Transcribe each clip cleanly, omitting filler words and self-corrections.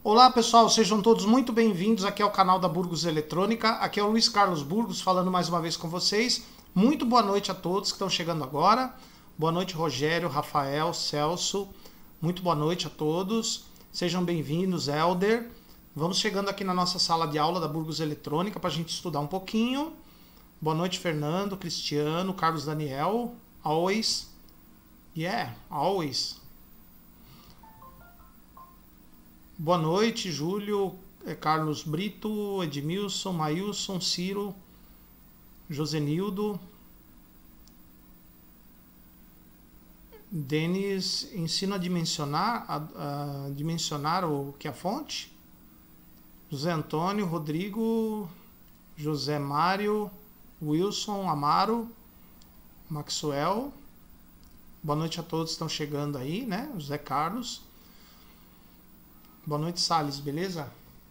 Olá pessoal, sejam todos muito bem-vindos aqui ao canal da Burgos Eletrônica. Aqui é o Luiz Carlos Burgos falando mais uma vez com vocês. Muito boa noite a todos que estão chegando agora. Boa noite Rogério, Rafael, Celso. Muito boa noite a todos. Sejam bem-vindos, Helder. Vamos chegando aqui na nossa sala de aula da Burgos Eletrônica para a gente estudar um pouquinho. Boa noite Fernando, Cristiano, Carlos Daniel. Always. Yeah, always. Boa noite, Júlio, Carlos Brito, Edmilson, Maílson, Ciro, Josenildo. Denis, ensina a dimensionar o que é a fonte. José Antônio, Rodrigo, José Mário, Wilson, Amaro, Maxwell. Boa noite a todos que estão chegando aí, né? José Carlos. Boa noite, Salles, beleza?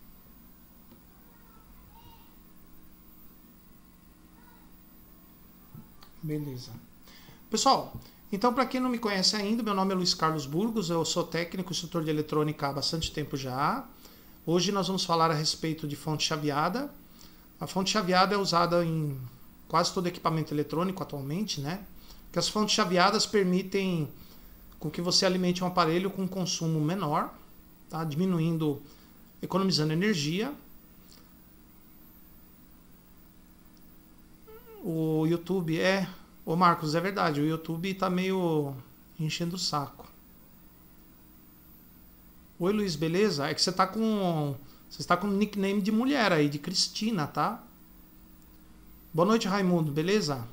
Beleza. Pessoal, então para quem não me conhece ainda, meu nome é Luiz Carlos Burgos, eu sou técnico e instrutor de eletrônica há bastante tempo já. Hoje nós vamos falar a respeito de fonte chaveada. A fonte chaveada é usada em quase todo equipamento eletrônico atualmente, né? Que as fontes chaveadas permitem com que você alimente um aparelho com um consumo menor, tá? Diminuindo, economizando energia. O YouTube Ô Marcos, é verdade, o YouTube tá meio enchendo o saco. Oi Luiz, beleza? É que você tá com nickname de mulher aí, de Cristina, tá? Boa noite, Raimundo, beleza?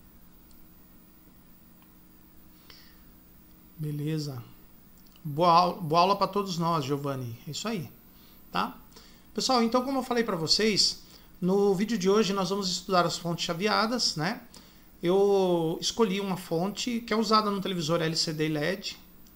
Beleza. Boa aula para todos nós, Giovanni. É isso aí, tá? Pessoal, então como eu falei para vocês, no vídeo de hoje nós vamos estudar as fontes chaveadas, né? Eu escolhi uma fonte que é usada no televisor LCD e LED,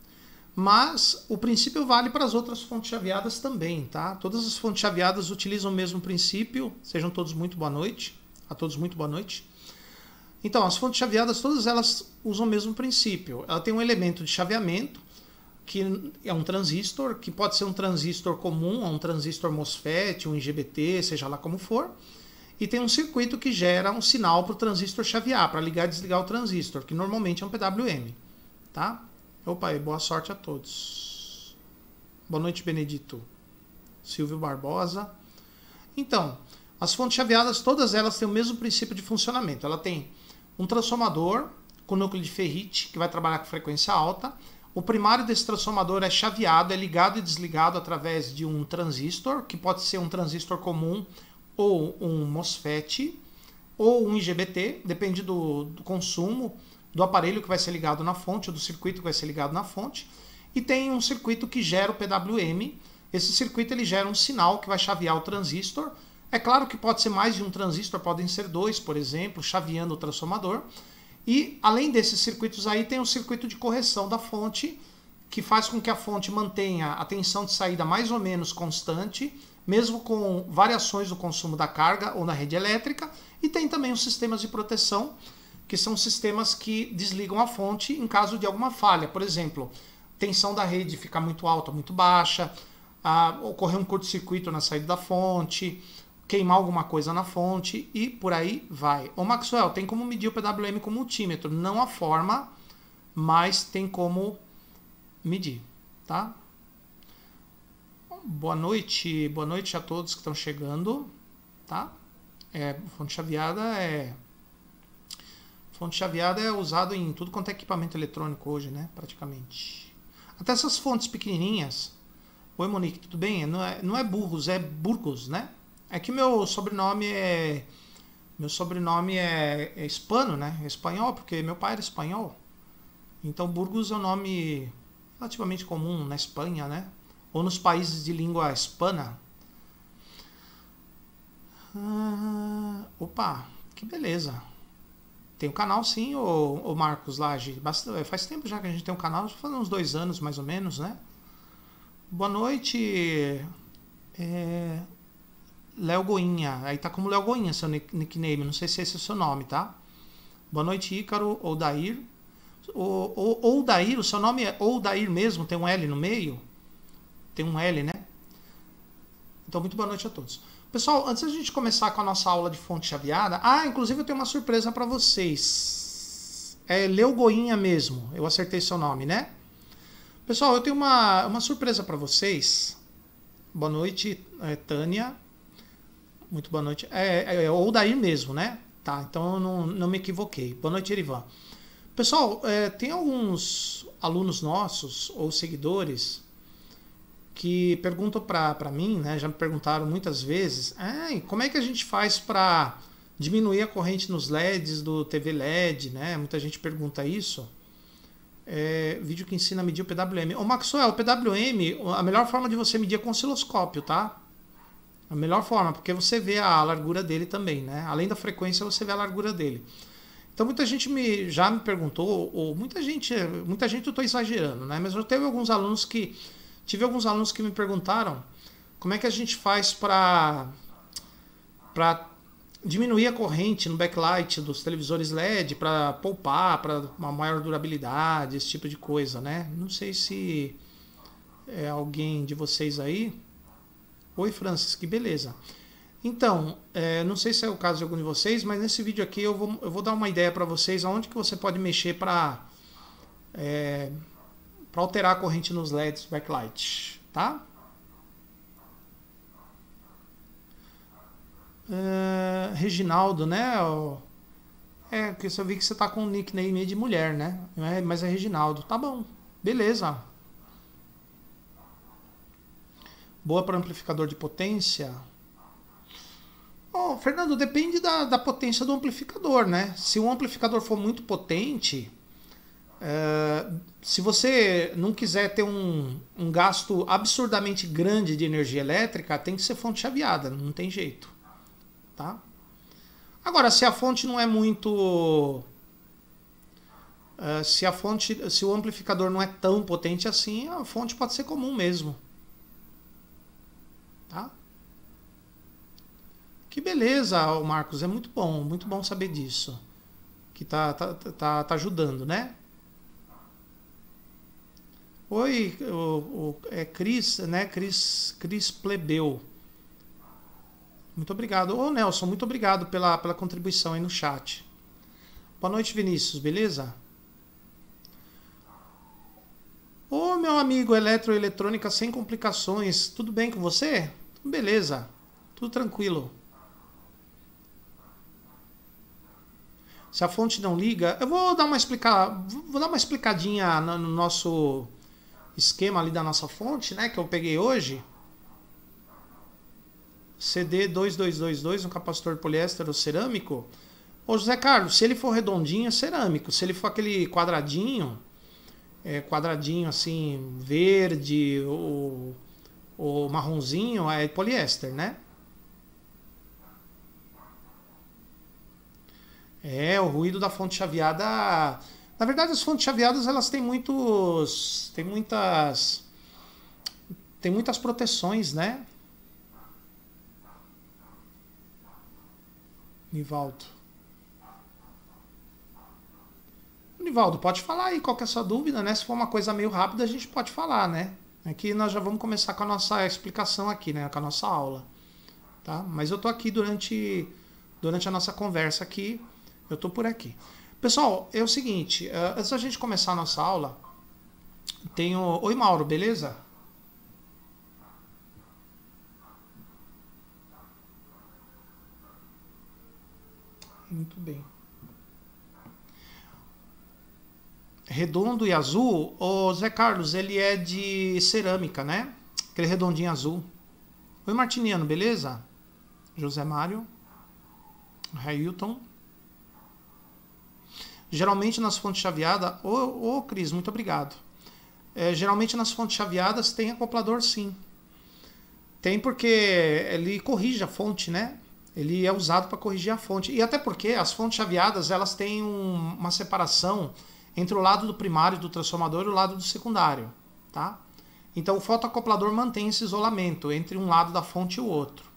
mas o princípio vale para as outras fontes chaveadas também, tá? Todas as fontes chaveadas utilizam o mesmo princípio. Sejam todos muito boa noite. A todos muito boa noite. Então, as fontes chaveadas, todas elas usam o mesmo princípio. Ela tem um elemento de chaveamento, que é um transistor, que pode ser um transistor comum, um transistor MOSFET, um IGBT, seja lá como for. E tem um circuito que gera um sinal para o transistor chavear, para ligar e desligar o transistor, que normalmente é um PWM. Tá? Opa, e boa sorte a todos. Boa noite, Benedito. Silvio Barbosa. Então, as fontes chaveadas, todas elas têm o mesmo princípio de funcionamento. Ela tem um transformador com núcleo de ferrite, que vai trabalhar com frequência alta. O primário desse transformador é chaveado, é ligado e desligado através de um transistor, que pode ser um transistor comum ou um MOSFET, ou um IGBT, depende do consumo do aparelho que vai ser ligado na fonte, ou do circuito que vai ser ligado na fonte. E tem um circuito que gera o PWM. Esse circuito ele gera um sinal que vai chavear o transistor. É claro que pode ser mais de um transistor, podem ser dois, por exemplo, chaveando o transformador. E além desses circuitos aí, tem um circuito de correção da fonte, que faz com que a fonte mantenha a tensão de saída mais ou menos constante, mesmo com variações do consumo da carga ou na rede elétrica. E tem também os sistemas de proteção, que são sistemas que desligam a fonte em caso de alguma falha. Por exemplo, tensão da rede ficar muito alta ou muito baixa, ocorrer um curto-circuito na saída da fonte, queimar alguma coisa na fonte e por aí vai. Ô Maxwell, tem como medir o PWM com multímetro? Não a forma, mas tem como medir, tá? Boa noite a todos que estão chegando, tá? Fonte chaveada é usado em tudo quanto é equipamento eletrônico hoje, né? Praticamente. Até essas fontes pequenininhas. Oi Monique, tudo bem? Não é Burgos, é Burgos, né? É que meu sobrenome é hispano, né? É espanhol, porque meu pai era espanhol. Então Burgos é um nome relativamente comum na Espanha, né? Ou nos países de língua hispana. Opa, que beleza. Tem um canal sim, o Marcos Lage. Faz tempo já que a gente tem um canal, faz uns 2 anos mais ou menos, né? Boa noite, Léo Goinha. Aí tá como Léo Goinha seu nickname, não sei se esse é o seu nome, tá? Boa noite, Ícaro, Odair. Odair, o seu nome é Odair mesmo? Tem um L no meio? Tem um L, né? Então, muito boa noite a todos. Pessoal, antes da gente começar com a nossa aula de fonte chaveada, inclusive eu tenho uma surpresa para vocês. É Leo Goinha mesmo, eu acertei seu nome, né? Pessoal, eu tenho uma surpresa para vocês. Boa noite, Tânia. Muito boa noite. É Odair mesmo, né? Tá, então eu não me equivoquei. Boa noite, Erivan. Pessoal, tem alguns alunos nossos ou seguidores que perguntam para mim, né? Já me perguntaram muitas vezes, como é que a gente faz para diminuir a corrente nos LEDs do TV LED, né? Muita gente pergunta isso. Vídeo que ensina a medir o PWM. Ô Maxwell, o PWM, a melhor forma de você medir é com osciloscópio, tá? A melhor forma, porque você vê a largura dele também, né? Além da frequência, você vê a largura dele. Então muita gente já me perguntou, ou muita gente eu estou exagerando, né? Mas eu tive alguns alunos que me perguntaram como é que a gente faz para diminuir a corrente no backlight dos televisores LED, para poupar, para uma maior durabilidade, esse tipo de coisa, né? Não sei se é alguém de vocês aí. Oi, Francis, que beleza. Então, não sei se é o caso de algum de vocês, mas nesse vídeo aqui eu vou dar uma ideia para vocês aonde que você pode mexer para alterar a corrente nos LEDs backlight, tá? Reginaldo, né? Porque eu vi que você tá com um nickname de mulher, né? Mas é Reginaldo. Tá bom, beleza. Boa para amplificador de potência. Fernando, depende da potência do amplificador, né? Se um amplificador for muito potente, se você não quiser ter um gasto absurdamente grande de energia elétrica, tem que ser fonte chaveada, não tem jeito, tá? Agora, se a fonte não é muito... se o amplificador não é tão potente assim, a fonte pode ser comum mesmo, tá? Que beleza, Marcos, é muito bom saber disso. Que tá ajudando, né? Oi, Cris, né? Cris Plebeu. Muito obrigado. Ô, Nelson, muito obrigado pela contribuição aí no chat. Boa noite, Vinícius, beleza? Ô, meu amigo eletroeletrônica sem complicações, tudo bem com você? Beleza, tudo tranquilo. Se a fonte não liga, eu vou dar uma explicadinha no nosso esquema ali da nossa fonte, né, que eu peguei hoje. CD2222, um capacitor poliéster ou cerâmico. Ô José Carlos, se ele for redondinho é cerâmico, se ele for aquele quadradinho assim, verde ou marronzinho, é poliéster, né? O ruído da fonte chaveada... Na verdade, as fontes chaveadas, elas têm muitas proteções, né? Nivaldo, pode falar aí qual que é a sua dúvida, né? Se for uma coisa meio rápida, a gente pode falar, né? Aqui nós já vamos começar com a nossa explicação aqui, né? Com a nossa aula, tá? Mas eu tô aqui durante a nossa conversa aqui. Eu tô por aqui. Pessoal, é o seguinte, antes da gente começar a nossa aula, Oi, Mauro, beleza? Muito bem. Redondo e azul, o Zé Carlos, ele é de cerâmica, né? Aquele redondinho azul. Oi, Martiniano, beleza? José Mário. Railton. Geralmente nas fontes chaveadas... Ô, Cris, muito obrigado. Geralmente nas fontes chaveadas tem acoplador, sim. Tem porque ele corrige a fonte, né? Ele é usado para corrigir a fonte. E até porque as fontes chaveadas, elas têm uma separação entre o lado do primário do transformador e o lado do secundário, tá? Então o fotoacoplador mantém esse isolamento entre um lado da fonte e o outro.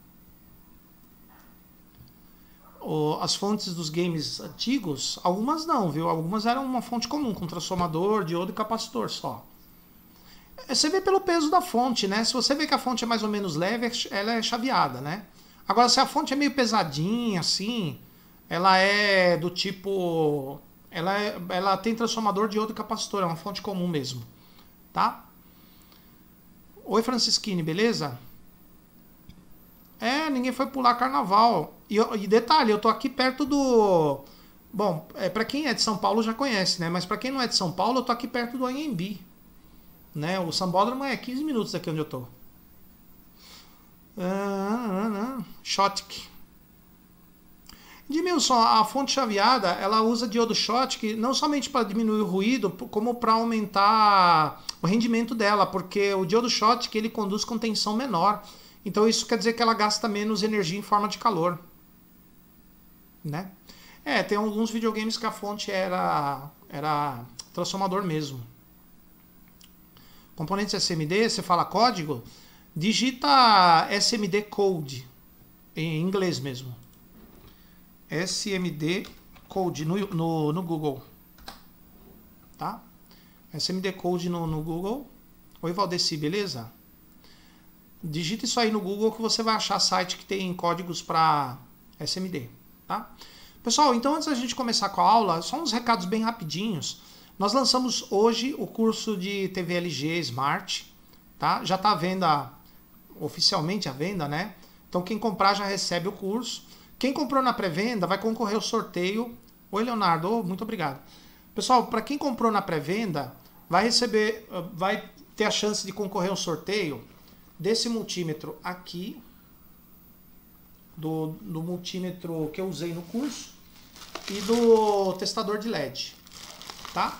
As fontes dos games antigos, algumas não, viu? Algumas eram uma fonte comum, com transformador, diodo e capacitor só. Você vê pelo peso da fonte, né? Se você vê que a fonte é mais ou menos leve, ela é chaveada, né? Agora, se a fonte é meio pesadinha, assim, ela é do tipo... Ela tem transformador de iodo e capacitor, é uma fonte comum mesmo, tá? Oi, Francisquini, beleza? Ninguém foi pular carnaval. E detalhe, eu tô aqui perto do... Bom, pra quem é de São Paulo já conhece, né? Mas pra quem não é de São Paulo, eu tô aqui perto do Anhembi, né? O Sambódromo é 15 minutos daqui onde eu tô. Schottky. Edmilson, a fonte chaveada, ela usa diodo Schottky não somente para diminuir o ruído, como para aumentar o rendimento dela, porque o diodo Schottky ele conduz com tensão menor. Então isso quer dizer que ela gasta menos energia em forma de calor, né? Tem alguns videogames que a fonte era transformador mesmo. Componentes SMD, você fala código, digita SMD Code, em inglês mesmo. SMD Code no Google, tá? SMD Code no Google. Oi, Valdeci, beleza? Digita isso aí no Google que você vai achar site que tem códigos para SMD, tá? Pessoal, então antes da gente começar com a aula, só uns recados bem rapidinhos. Nós lançamos hoje o curso de TV LG Smart, tá? Já está à venda, oficialmente à venda, né? Então quem comprar já recebe o curso. Quem comprou na pré-venda vai concorrer ao sorteio. Oi, Leonardo, muito obrigado. Pessoal, para quem comprou na pré-venda, vai ter a chance de concorrer ao sorteio desse multímetro aqui, do multímetro que eu usei no curso, e do testador de LED, tá?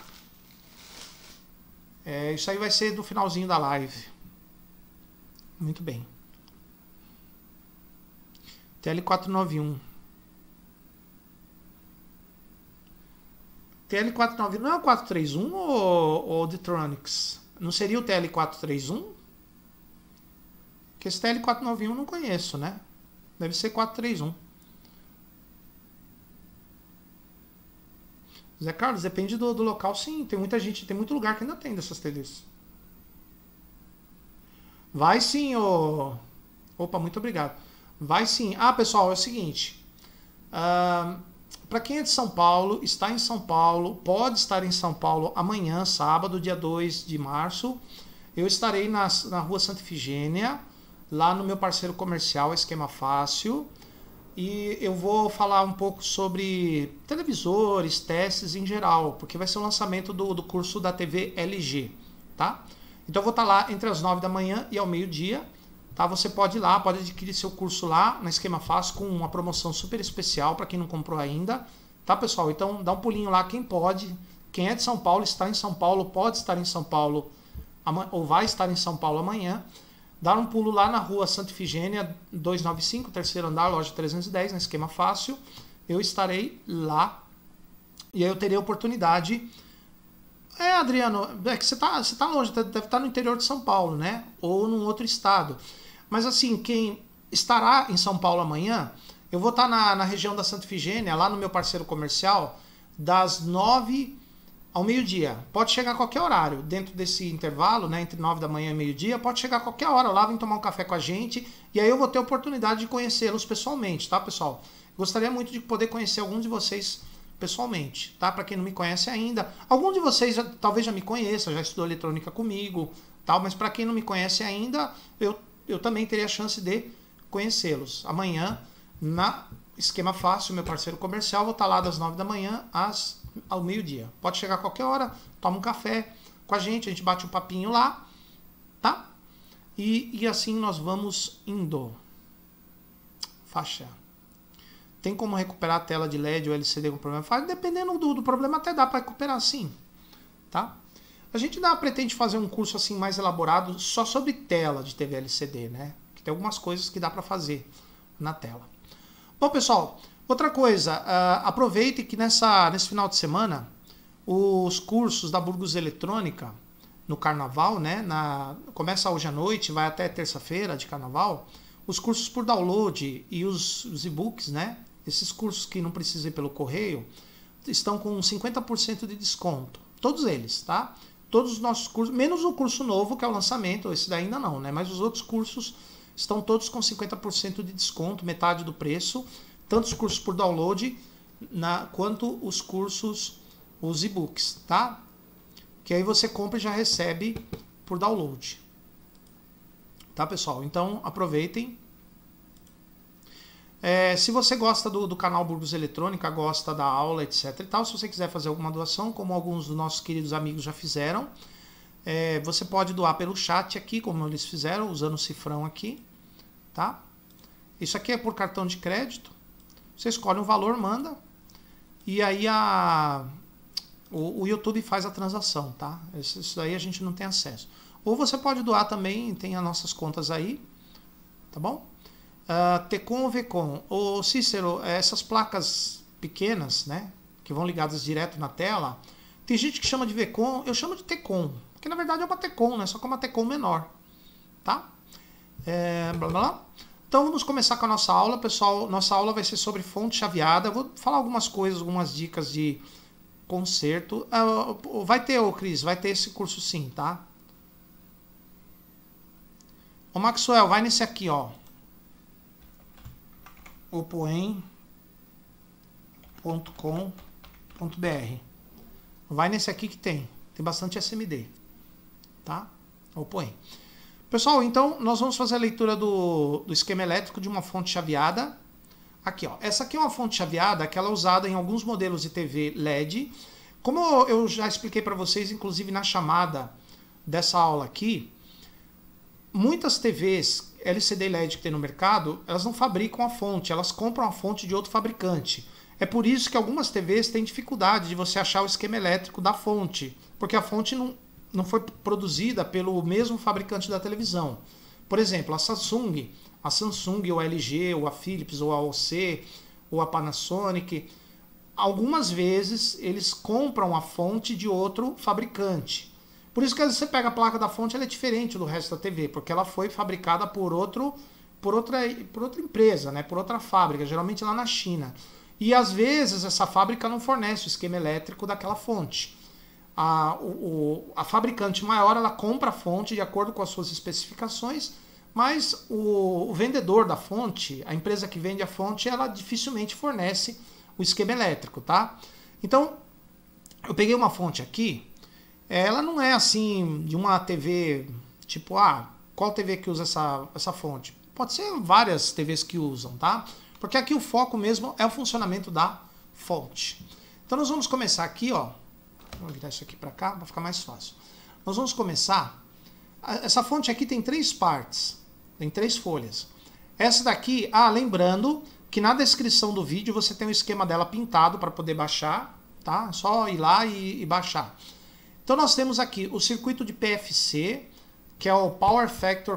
Isso aí vai ser no finalzinho da live. Muito bem. TL491. TL491 não é o 431 ou Detronics? Não seria o TL431? Porque esse TL491 eu não conheço, né? Deve ser 431. Zé Carlos, depende do local, sim. Tem muita gente, tem muito lugar que ainda tem dessas TVs. Vai sim, ô... Opa, muito obrigado. Vai sim. Pessoal, é o seguinte. Para quem é de São Paulo, está em São Paulo, pode estar em São Paulo amanhã, sábado, dia 2 de março. Eu estarei na rua Santa Ifigênia, lá no meu parceiro comercial, Esquema Fácil. E eu vou falar um pouco sobre televisores, testes em geral, porque vai ser o lançamento do curso da TV LG, tá? Então eu vou estar lá entre as 9 da manhã e ao meio-dia. Tá, você pode ir lá, pode adquirir seu curso lá na Esquema Fácil com uma promoção super especial para quem não comprou ainda. Tá, pessoal? Então dá um pulinho lá, quem pode. Quem é de São Paulo, está em São Paulo, pode estar em São Paulo ou vai estar em São Paulo amanhã. Dá um pulo lá na rua Santa Ifigênia 295, terceiro andar, loja 310, na Esquema Fácil. Eu estarei lá e aí eu terei a oportunidade... Adriano, é que você tá longe, deve estar no interior de São Paulo, né? Ou num outro estado. Mas assim, quem estará em São Paulo amanhã, eu vou estar na região da Santa Ifigênia, lá no meu parceiro comercial, das 9 ao meio-dia. Pode chegar a qualquer horário, dentro desse intervalo, né, entre 9 da manhã e meio-dia, pode chegar a qualquer hora lá, vem tomar um café com a gente, e aí eu vou ter a oportunidade de conhecê-los pessoalmente, tá, pessoal? Gostaria muito de poder conhecer alguns de vocês pessoalmente, tá? Para quem não me conhece ainda, algum de vocês talvez já me conheça, já estudou eletrônica comigo, tal, mas para quem não me conhece ainda, eu também teria a chance de conhecê-los. Amanhã, na Esquema Fácil, meu parceiro comercial, vou estar lá das 9 da manhã ao meio-dia. Pode chegar a qualquer hora, toma um café com a gente bate um papinho lá, tá? E assim nós vamos indo. Faixa. Tem como recuperar a tela de LED ou LCD com problema? Dependendo do problema, até dá para recuperar sim, tá? A gente pretende fazer um curso assim mais elaborado só sobre tela de TV LCD, né? Que tem algumas coisas que dá para fazer na tela. Bom, pessoal, outra coisa, aproveite que nesse final de semana os cursos da Burgos Eletrônica no Carnaval, né? Começa hoje à noite, vai até terça-feira de Carnaval. Os cursos por download e os e-books, né? Esses cursos que não precisam ir pelo correio, estão com 50% de desconto. Todos eles, tá? todos os nossos cursos, menos o curso novo, que é o lançamento, esse daí ainda não, né? Mas os outros cursos estão todos com 50% de desconto, metade do preço, tanto os cursos por download quanto os cursos, os e-books, tá? Que aí você compra e já recebe por download. Tá, pessoal? Então, aproveitem. Se você gosta do canal Burgos Eletrônica, gosta da aula, etc e tal, se você quiser fazer alguma doação, como alguns dos nossos queridos amigos já fizeram, você pode doar pelo chat aqui, como eles fizeram, usando o cifrão aqui, tá? Isso aqui é por cartão de crédito. Você escolhe um valor, manda, e aí o YouTube faz a transação, tá? Isso daí a gente não tem acesso. Ou você pode doar também, tem as nossas contas aí, tá bom? Tecom ou Vcom. Ô Cícero, essas placas pequenas, né, que vão ligadas direto na tela, tem gente que chama de Vcom, eu chamo de Tecom, porque na verdade é uma Tecom, né, só que é uma Tecom menor, tá? Blá, blá, blá. Então vamos começar com a nossa aula, pessoal. Nossa aula vai ser sobre fonte chaveada. Eu vou falar algumas coisas, algumas dicas de conserto. Vai ter, Cris, vai ter esse curso sim, tá? Ô Maxwell, vai nesse aqui, ó. opoem.com.br. Vai nesse aqui que tem bastante SMD, tá? Opoem. Pessoal, então nós vamos fazer a leitura do esquema elétrico de uma fonte chaveada. Aqui, ó. Essa aqui é uma fonte chaveada que ela é usada em alguns modelos de TV LED. Como eu já expliquei para vocês, inclusive na chamada dessa aula aqui, muitas TVs LCD LED que tem no mercado, elas não fabricam a fonte, elas compram a fonte de outro fabricante. É por isso que algumas TVs têm dificuldade de você achar o esquema elétrico da fonte, porque a fonte não foi produzida pelo mesmo fabricante da televisão. Por exemplo, a Samsung, ou a LG, ou a Philips, ou a OC, ou a Panasonic, algumas vezes eles compram a fonte de outro fabricante. Por isso que às vezes você pega a placa da fonte, ela é diferente do resto da TV, porque ela foi fabricada por outra empresa, né? Por outra fábrica, geralmente lá na China. E às vezes essa fábrica não fornece o esquema elétrico daquela fonte. A fabricante maior, ela compra a fonte de acordo com as suas especificações, mas o vendedor da fonte, a empresa que vende a fonte, ela dificilmente fornece o esquema elétrico, tá? Então, eu peguei uma fonte aqui, ela não é assim de uma TV, tipo, qual TV que usa essa fonte? Pode ser várias TVs que usam, tá? Porque aqui o foco mesmo é o funcionamento da fonte. Então nós vamos começar aqui, ó. Vou virar isso aqui para cá, para ficar mais fácil. Nós vamos começar. Essa fonte aqui tem 3 partes, tem 3 folhas. Essa daqui, lembrando que na descrição do vídeo você tem o esquema dela pintado para poder baixar, tá? É só ir lá e baixar. Então nós temos aqui o circuito de PFC, que é o Power Factor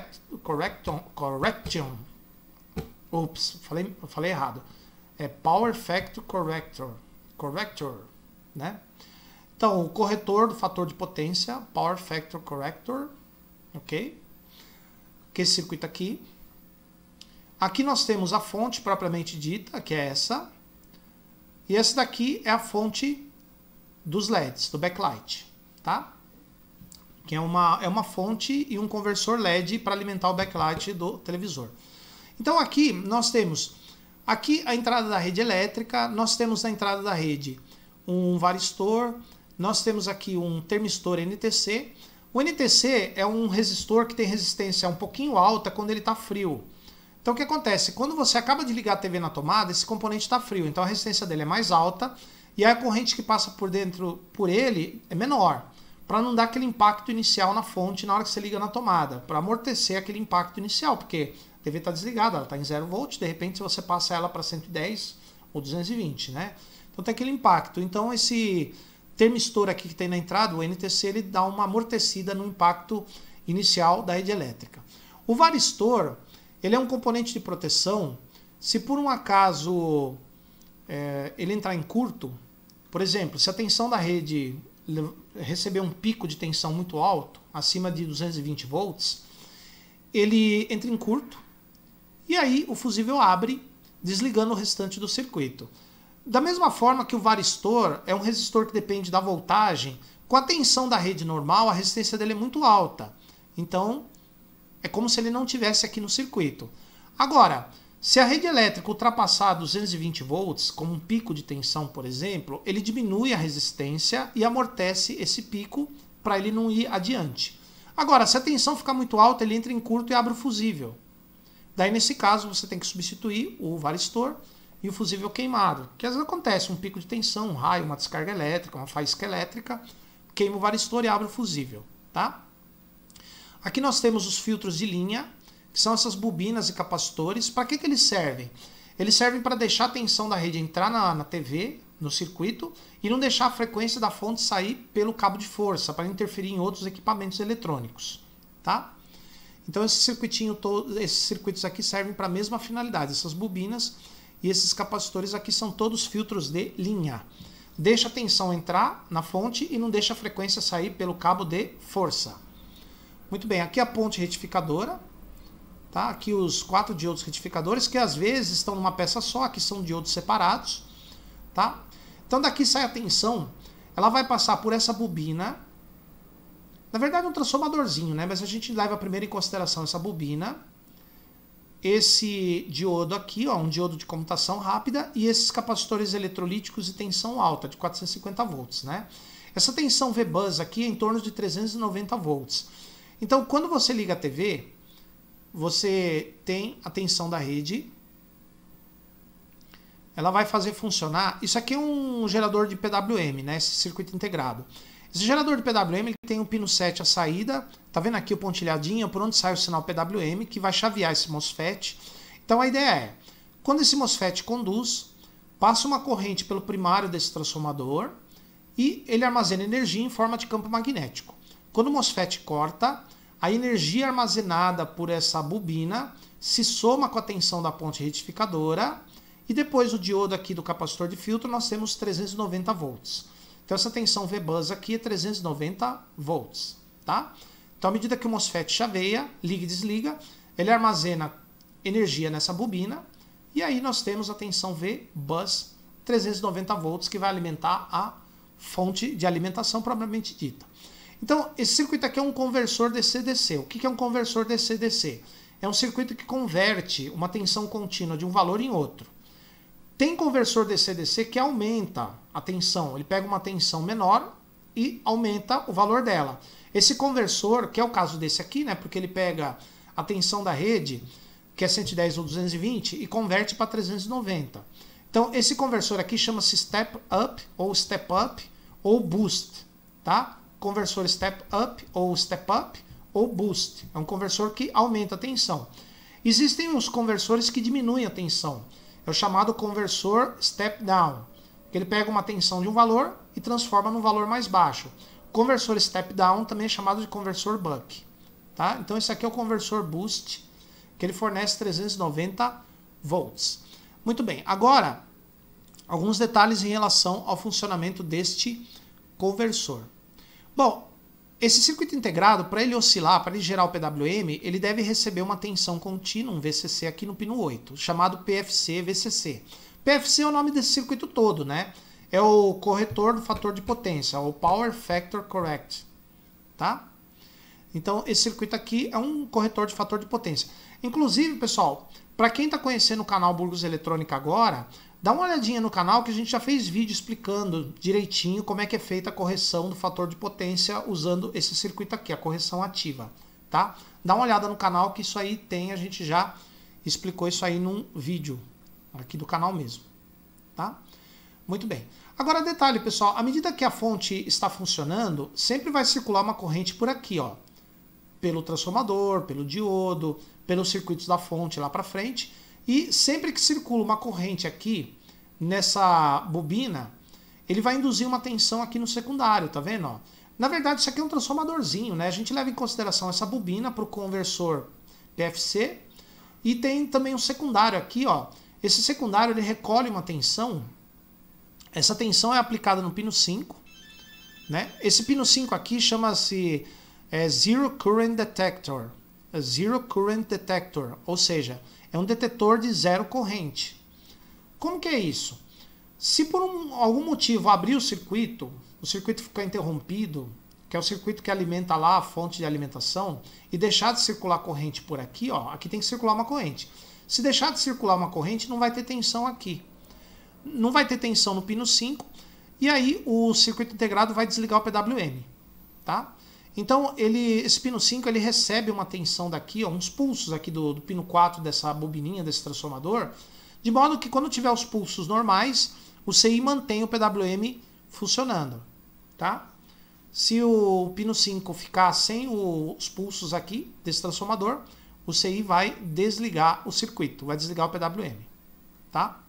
Correction. Ups, falei errado. É Power Factor Corrector, né? Então, o corretor do fator de potência, Power Factor Corrector, ok? Que é esse circuito aqui. Aqui nós temos a fonte propriamente dita, que é essa. E essa daqui é a fonte dos LEDs, do backlight, tá? Que é uma fonte e um conversor LED para alimentar o backlight do televisor. Então aqui nós temos aqui a entrada da rede elétrica, nós temos na entrada da rede um varistor, nós temos aqui um termistor NTC. O NTC é um resistor que tem resistência um pouquinho alta quando ele está frio. Então o que acontece? Quando você acaba de ligar a TV na tomada, esse componente está frio, então a resistência dele é mais alta e a corrente que passa por dentro por ele é menor, para não dar aquele impacto inicial na fonte na hora que você liga na tomada, para amortecer aquele impacto inicial, porque a TV está desligada, ela está em 0 volt, de repente você passa ela para 110 ou 220, né? Então tem aquele impacto. Então esse termistor aqui que tem na entrada, o NTC, ele dá uma amortecida no impacto inicial da rede elétrica. O varistor, ele é um componente de proteção, se por um acaso ele entrar em curto, por exemplo, se a tensão da rede receber um pico de tensão muito alto, acima de 220 volts, ele entra em curto e aí o fusível abre, desligando o restante do circuito. Da mesma forma que o varistor é um resistor que depende da voltagem Com a tensão da rede normal, a resistência dele é muito alta. Então, é como se ele não tivesse aqui no circuito. Agora, se a rede elétrica ultrapassar 220 volts, como um pico de tensão, por exemplo, ele diminui a resistência e amortece esse pico para ele não ir adiante. Agora, se a tensão ficar muito alta, ele entra em curto e abre o fusível. Daí, nesse caso, você tem que substituir o varistor e o fusível queimado. Que às vezes acontece um pico de tensão, um raio, uma descarga elétrica, uma faísca elétrica, queima o varistor e abre o fusível. Tá? Aqui nós temos os filtros de linha, que são essas bobinas e capacitores. Para que eles servem? Eles servem para deixar a tensão da rede entrar na TV, no circuito, e não deixar a frequência da fonte sair pelo cabo de força, para interferir em outros equipamentos eletrônicos. Tá? Então esses circuitos aqui servem para a mesma finalidade. Essas bobinas e esses capacitores aqui são todos filtros de linha. Deixa a tensão entrar na fonte e não deixa a frequência sair pelo cabo de força. Muito bem, aqui a ponte retificadora. Tá? Aqui os 4 diodos retificadores, que às vezes estão numa peça só, aqui são diodos separados. Tá? Então daqui sai a tensão, ela vai passar por essa bobina. Na verdade é um transformadorzinho, né? Mas a gente leva primeiro em consideração essa bobina, esse diodo aqui, ó, um diodo de comutação rápida, e esses capacitores eletrolíticos de tensão alta, de 450 volts. Né? Essa tensão V-bus aqui é em torno de 390 volts. Então quando você liga a TV, você tem a tensão da rede, ela vai fazer funcionar. Isso aqui é um gerador de PWM, né? Esse circuito integrado. Esse gerador de PWM ele tem um pino 7 a saída, tá vendo aqui o pontilhadinho por onde sai o sinal PWM, que vai chavear esse MOSFET. Então a ideia é, quando esse MOSFET conduz, passa uma corrente pelo primário desse transformador e ele armazena energia em forma de campo magnético. Quando o MOSFET corta, a energia armazenada por essa bobina se soma com a tensão da ponte retificadora e depois o diodo aqui do capacitor de filtro nós temos 390 volts. Então essa tensão V-bus aqui é 390 volts. Tá? Então à medida que o MOSFET chaveia, liga e desliga, ele armazena energia nessa bobina e aí nós temos a tensão V-bus 390 volts que vai alimentar a fonte de alimentação propriamente dita. Então, esse circuito aqui é um conversor DC-DC. O que é um conversor DC-DC? É um circuito que converte uma tensão contínua de um valor em outro. Tem conversor DC-DC que aumenta a tensão. Ele pega uma tensão menor e aumenta o valor dela. Esse conversor, que é o caso desse aqui, né, porque ele pega a tensão da rede, que é 110 ou 220, e converte para 390. Então, esse conversor aqui chama-se Step Up, ou Boost. Tá? Conversor Step Up, ou Boost. É um conversor que aumenta a tensão. Existem os conversores que diminuem a tensão. É o chamado conversor Step Down, que ele pega uma tensão de um valor e transforma num valor mais baixo. Conversor Step Down também é chamado de conversor Buck. Tá? Então esse aqui é o conversor Boost, que ele fornece 390 volts. Muito bem, agora alguns detalhes em relação ao funcionamento deste conversor. Bom, esse circuito integrado, para ele oscilar, para ele gerar o PWM, ele deve receber uma tensão contínua, um VCC aqui no pino 8, chamado PFC-VCC. PFC é o nome desse circuito todo, né? É o corretor do fator de potência, o Power Factor Correct. Tá? Então, esse circuito aqui é um corretor de fator de potência. Inclusive, pessoal, para quem está conhecendo o canal Burgos Eletrônica agora, dá uma olhadinha no canal que a gente já fez vídeo explicando direitinho como é que é feita a correção do fator de potência usando esse circuito aqui, a correção ativa, tá? Dá uma olhada no canal que isso aí tem, a gente já explicou isso aí num vídeo aqui do canal mesmo, tá? Muito bem. Agora detalhe, pessoal, à medida que a fonte está funcionando, sempre vai circular uma corrente por aqui, ó, pelo transformador, pelo diodo, pelos circuitos da fonte lá para frente. E sempre que circula uma corrente aqui, nessa bobina, ele vai induzir uma tensão aqui no secundário, tá vendo? Ó? Na verdade, isso aqui é um transformadorzinho, né? A gente leva em consideração essa bobina para o conversor PFC. E tem também um secundário aqui, ó. Esse secundário, ele recolhe uma tensão. Essa tensão é aplicada no pino 5. Né? Esse pino 5 aqui chama-se Zero Current Detector. Zero Current Detector, ou seja, é um detetor de zero corrente. Como que é isso? Se por algum motivo abrir o circuito, o circuito ficar interrompido, que é o circuito que alimenta lá a fonte de alimentação, e deixar de circular corrente por aqui, ó, aqui tem que circular uma corrente. Se deixar de circular uma corrente, não vai ter tensão aqui. Não vai ter tensão no pino 5, e aí o circuito integrado vai desligar o PWM, tá? Então, esse pino 5 ele recebe uma tensão daqui, ó, uns pulsos aqui do pino 4 dessa bobininha, desse transformador, de modo que quando tiver os pulsos normais, o CI mantém o PWM funcionando, tá? Se o pino 5 ficar sem os pulsos aqui desse transformador, o CI vai desligar o circuito, vai desligar o PWM, tá?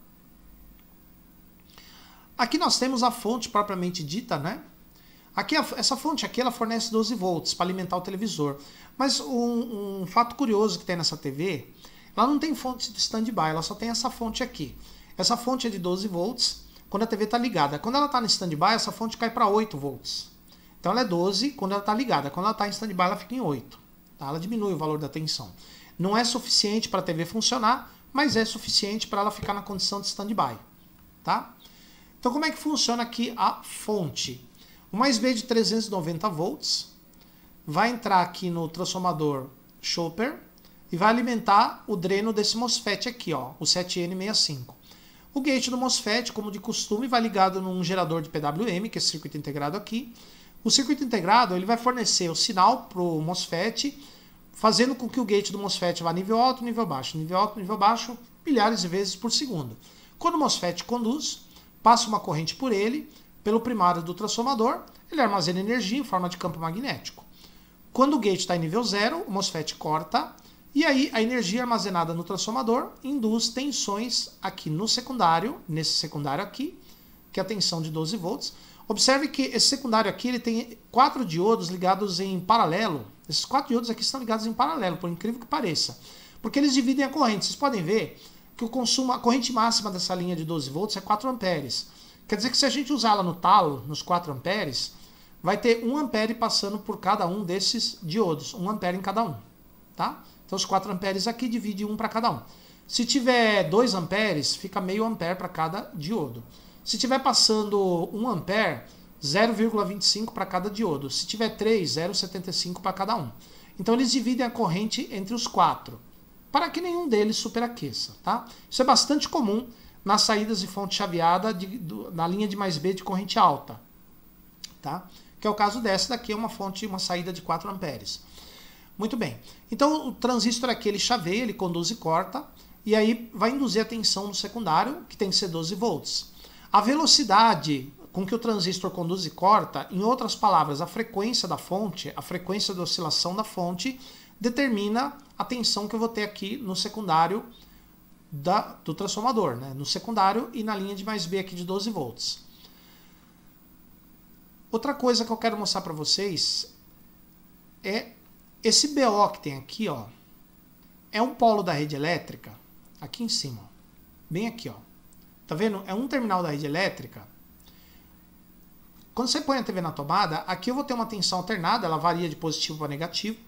Aqui nós temos a fonte propriamente dita, né? Aqui, essa fonte aqui ela fornece 12 volts para alimentar o televisor. Mas um fato curioso que tem nessa TV, ela não tem fonte de standby, ela só tem essa fonte aqui. Essa fonte é de 12 volts quando a TV está ligada. Quando ela está no standby, essa fonte cai para 8 volts. Então ela é 12 quando ela está ligada. Quando ela está em standby, ela fica em 8. Tá? Ela diminui o valor da tensão. Não é suficiente para a TV funcionar, mas é suficiente para ela ficar na condição de standby. Tá? Então como é que funciona aqui a fonte? Uma USB de 390 volts vai entrar aqui no transformador Chopper e vai alimentar o dreno desse MOSFET aqui, ó, o 7N65. O gate do MOSFET, como de costume, vai ligado num gerador de PWM, que é esse circuito integrado aqui. O circuito integrado ele vai fornecer o sinal para o MOSFET, fazendo com que o gate do MOSFET vá nível alto, nível baixo, nível alto, nível baixo, milhares de vezes por segundo. Quando o MOSFET conduz, passa uma corrente por ele, pelo primário do transformador, ele armazena energia em forma de campo magnético. Quando o gate está em nível 0, o MOSFET corta, e aí a energia armazenada no transformador induz tensões aqui no secundário, nesse secundário aqui, que é a tensão de 12 volts. Observe que esse secundário aqui ele tem 4 diodos ligados em paralelo. Esses 4 diodos aqui estão ligados em paralelo, por incrível que pareça. Porque eles dividem a corrente. Vocês podem ver que o consumo, a corrente máxima dessa linha de 12 volts é 4 amperes. Quer dizer que se a gente usar ela no talo, nos 4 amperes, vai ter 1 ampere passando por cada um desses diodos. 1 ampere em cada um. Tá? Então os 4 amperes aqui divide 1 para cada um. Se tiver 2 amperes, fica meio ampere para cada diodo. Se tiver passando 1 ampere, 0,25 para cada diodo. Se tiver 3, 0,75 para cada um. Então eles dividem a corrente entre os 4, para que nenhum deles superaqueça. Tá? Isso é bastante comum nas saídas de fonte chaveada na linha de mais B de corrente alta. Tá? Que é o caso dessa daqui, é uma saída de 4 amperes. Muito bem. Então o transistor aqui ele chaveia, ele conduz e corta, e aí vai induzir a tensão no secundário, que tem que ser 12 volts. A velocidade com que o transistor conduz e corta, em outras palavras, a frequência da fonte, a frequência de oscilação da determina a tensão que eu vou ter aqui no secundário do transformador, né? No secundário e na linha de mais B aqui de 12 volts. Outra coisa que eu quero mostrar para vocês é esse BO que tem aqui, ó, é um polo da rede elétrica, aqui em cima, ó, bem aqui, ó. Tá vendo? É um terminal da rede elétrica. Quando você põe a TV na tomada, aqui eu vou ter uma tensão alternada, ela varia de positivo para negativo.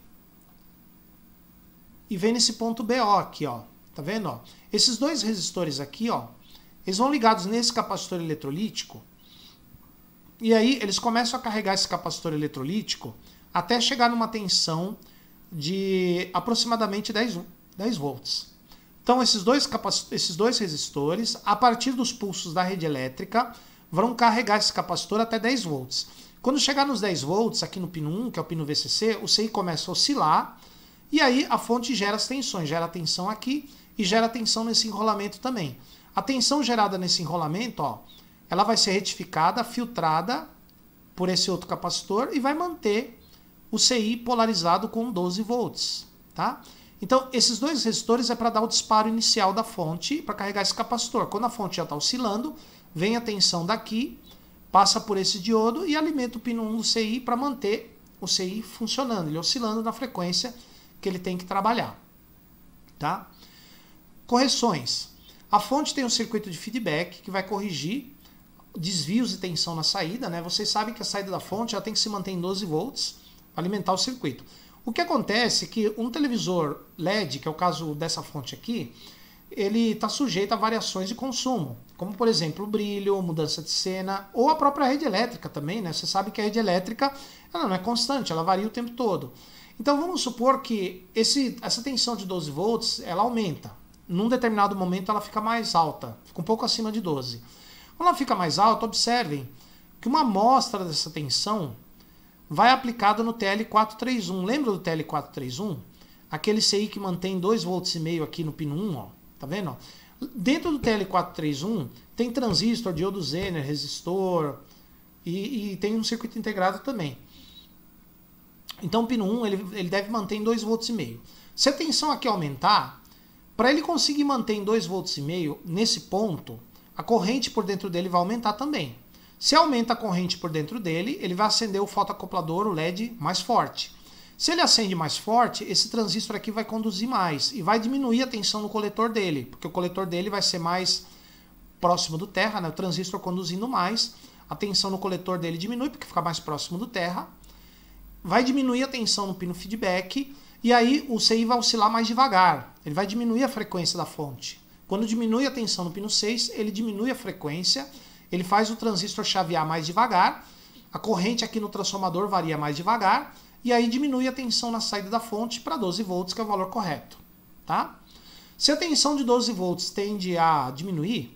E vem nesse ponto BO aqui, ó. Tá vendo? Ó? Esses dois resistores aqui, ó, eles vão ligados nesse capacitor eletrolítico. E aí eles começam a carregar esse capacitor eletrolítico até chegar numa tensão de aproximadamente 10 volts. Então esses dois resistores, a partir dos pulsos da rede elétrica, vão carregar esse capacitor até 10 volts. Quando chegar nos 10 volts, aqui no pino 1, que é o pino VCC, o CI começa a oscilar, e aí a fonte gera as tensões, gera a tensão aqui e gera a tensão nesse enrolamento também. A tensão gerada nesse enrolamento, ó, ela vai ser retificada, filtrada por esse outro capacitor e vai manter o CI polarizado com 12 volts. Tá? Então, esses dois resistores é para dar o disparo inicial da fonte para carregar esse capacitor. Quando a fonte já está oscilando, vem a tensão daqui, passa por esse diodo e alimenta o pino 1 do CI para manter o CI funcionando, ele oscilando na frequência que ele tem que trabalhar. Tá? Correções. A fonte tem um circuito de feedback que vai corrigir desvios de tensão na saída. Né? Vocês sabem que a saída da fonte ela tem que se manter em 12 volts para alimentar o circuito. O que acontece é que um televisor LED, que é o caso dessa fonte aqui, ele está sujeito a variações de consumo, como por exemplo o brilho, mudança de cena, ou a própria rede elétrica também, né? Você sabe que a rede elétrica ela não é constante, ela varia o tempo todo. Então vamos supor que essa tensão de 12 volts ela aumenta. Num determinado momento ela fica mais alta, fica um pouco acima de 12. Quando ela fica mais alta, observem que uma amostra dessa tensão vai aplicada no TL431. Lembra do TL431? Aquele CI que mantém 2,5 volts aqui no pino 1, ó. Tá vendo? Dentro do TL431 tem transistor, diodo Zener, resistor e tem um circuito integrado também. Então o pino 1 ele deve manter em 2,5 volts. Se a tensão aqui aumentar, para ele conseguir manter em 2,5 volts nesse ponto, a corrente por dentro dele vai aumentar também. Se aumenta a corrente por dentro dele, ele vai acender o fotoacoplador, o LED, mais forte. Se ele acende mais forte, esse transistor aqui vai conduzir mais e vai diminuir a tensão no coletor dele, porque o coletor dele vai ser mais próximo do terra, né? O transistor conduzindo mais, a tensão no coletor dele diminui porque fica mais próximo do terra, vai diminuir a tensão no pino feedback e aí o CI vai oscilar mais devagar, ele vai diminuir a frequência da fonte. Quando diminui a tensão no pino 6, ele diminui a frequência, ele faz o transistor chavear mais devagar, a corrente aqui no transformador varia mais devagar, e aí diminui a tensão na saída da fonte para 12 volts, que é o valor correto. Tá? Se a tensão de 12 volts tende a diminuir,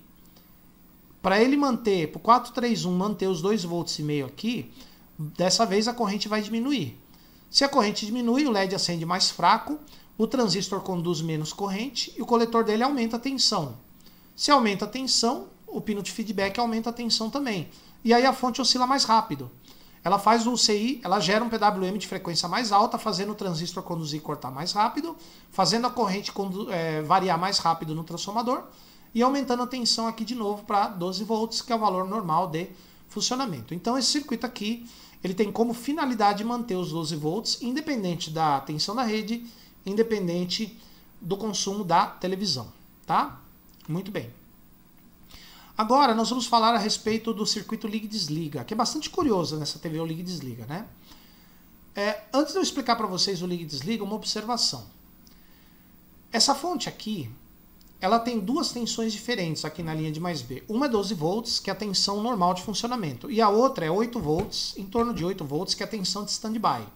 para ele manter, para o 431 manter os 2,5 volts aqui, dessa vez a corrente vai diminuir. Se a corrente diminui, o LED acende mais fraco, o transistor conduz menos corrente e o coletor dele aumenta a tensão. Se aumenta a tensão, o pino de feedback aumenta a tensão também. E aí a fonte oscila mais rápido. Ela faz o CI, ela gera um PWM de frequência mais alta, fazendo o transistor conduzir e cortar mais rápido, fazendo a corrente variar mais rápido no transformador e aumentando a tensão aqui de novo para 12 volts, que é o valor normal de funcionamento. Então esse circuito aqui, ele tem como finalidade manter os 12 volts, independente da tensão da rede, independente do consumo da televisão. Tá? Muito bem. Agora nós vamos falar a respeito do circuito liga e desliga, que é bastante curioso nessa TV o liga e desliga, né? Antes de eu explicar para vocês o liga e desliga, uma observação. Essa fonte aqui, ela tem duas tensões diferentes aqui na linha de mais B. Uma é 12 volts, que é a tensão normal de funcionamento, e a outra é 8 volts, em torno de 8 volts, que é a tensão de standby.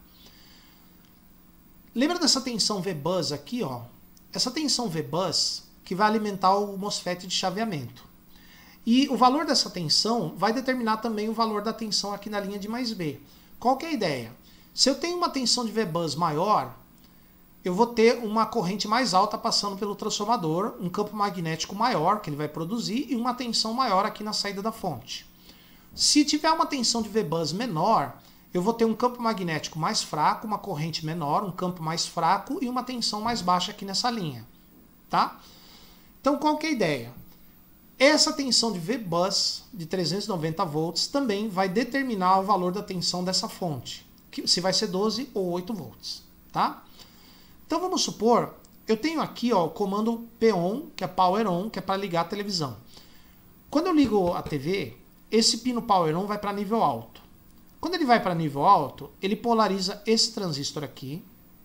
Lembra dessa tensão V-Bus aqui, ó? Essa tensão V-Bus que vai alimentar o MOSFET de chaveamento. E o valor dessa tensão vai determinar também o valor da tensão aqui na linha de mais B. Qual que é a ideia? Se eu tenho uma tensão de V-Bus maior, eu vou ter uma corrente mais alta passando pelo transformador, um campo magnético maior que ele vai produzir e uma tensão maior aqui na saída da fonte. Se tiver uma tensão de V-Bus menor, eu vou ter um campo magnético mais fraco, uma corrente menor, um campo mais fraco e uma tensão mais baixa aqui nessa linha. Tá? Então qual que é a ideia? Essa tensão de V-Bus de 390 volts também vai determinar o valor da tensão dessa fonte, se vai ser 12 ou 8 volts. Tá? Então vamos supor, eu tenho aqui ó, o comando PON, que é Power On, que é para ligar a televisão. Quando eu ligo a TV, esse pino Power On vai para nível alto. Quando ele vai para nível alto, ele polariza esse transistor aqui.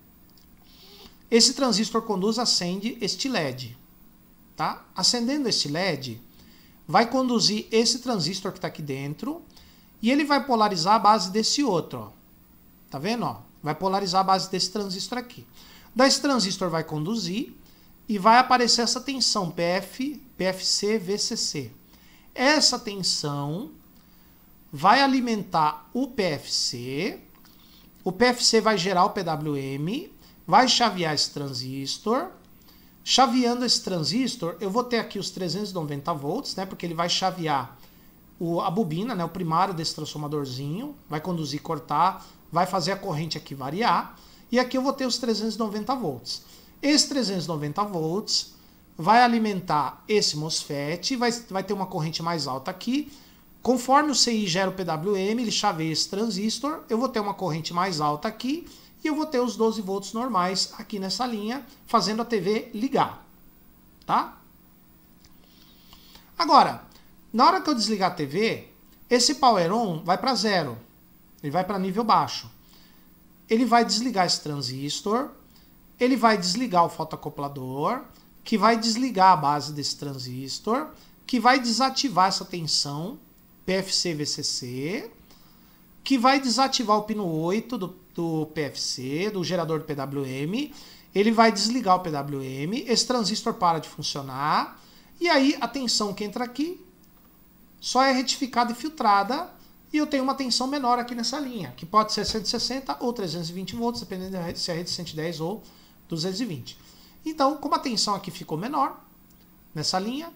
Esse transistor conduz, acende este LED. Tá? Acendendo esse LED, vai conduzir esse transistor que está aqui dentro e ele vai polarizar a base desse outro. Ó. Tá vendo? Ó? Vai polarizar a base desse transistor aqui. Desse transistor vai conduzir e vai aparecer essa tensão PFC, VCC. Essa tensão vai alimentar o PFC vai gerar o PWM, vai chavear esse transistor. Chaveando esse transistor, eu vou ter aqui os 390 volts, né, porque ele vai chavear a bobina, né, o primário desse transformadorzinho, vai conduzir, cortar, vai fazer a corrente aqui variar, e aqui eu vou ter os 390 volts. Esse 390 volts vai alimentar esse MOSFET, vai ter uma corrente mais alta aqui. Conforme o CI gera o PWM, ele chaveia esse transistor, eu vou ter uma corrente mais alta aqui, e eu vou ter os 12 volts normais aqui nessa linha, fazendo a TV ligar. Tá? Agora, na hora que eu desligar a TV, esse Power On vai para zero. Ele vai para nível baixo. Ele vai desligar esse transistor, ele vai desligar o fotoacoplador, que vai desligar a base desse transistor, que vai desativar essa tensão PFC-VCC, que vai desativar o pino 8 do PFC, do gerador do PWM, ele vai desligar o PWM, esse transistor para de funcionar, e aí a tensão que entra aqui só é retificada e filtrada, e eu tenho uma tensão menor aqui nessa linha, que pode ser 160 ou 320 volts, dependendo se é rede 110 ou 220. Então, como a tensão aqui ficou menor, nessa linha,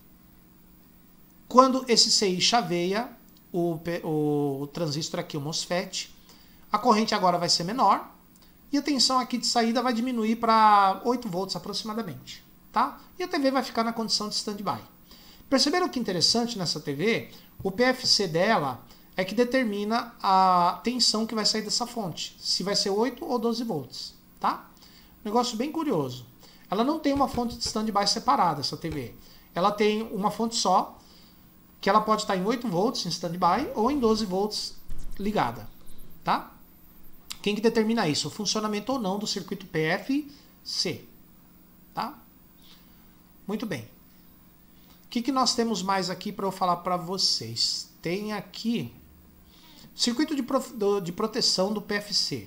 quando esse CI chaveia o transistor aqui, o MOSFET, a corrente agora vai ser menor, e a tensão aqui de saída vai diminuir para 8 volts aproximadamente. Tá? E a TV vai ficar na condição de standby. Perceberam que interessante nessa TV? O PFC dela é que determina a tensão que vai sair dessa fonte, se vai ser 8 ou 12 volts. Tá? Negócio bem curioso. Ela não tem uma fonte de standby separada, essa TV. Ela tem uma fonte só, que ela pode estar em 8 volts em standby ou em 12 volts ligada. Tá? Quem que determina isso? O funcionamento ou não do circuito PFC. Tá? Muito bem. O que nós temos mais aqui para eu falar para vocês? Tem aqui circuito de proteção do PFC.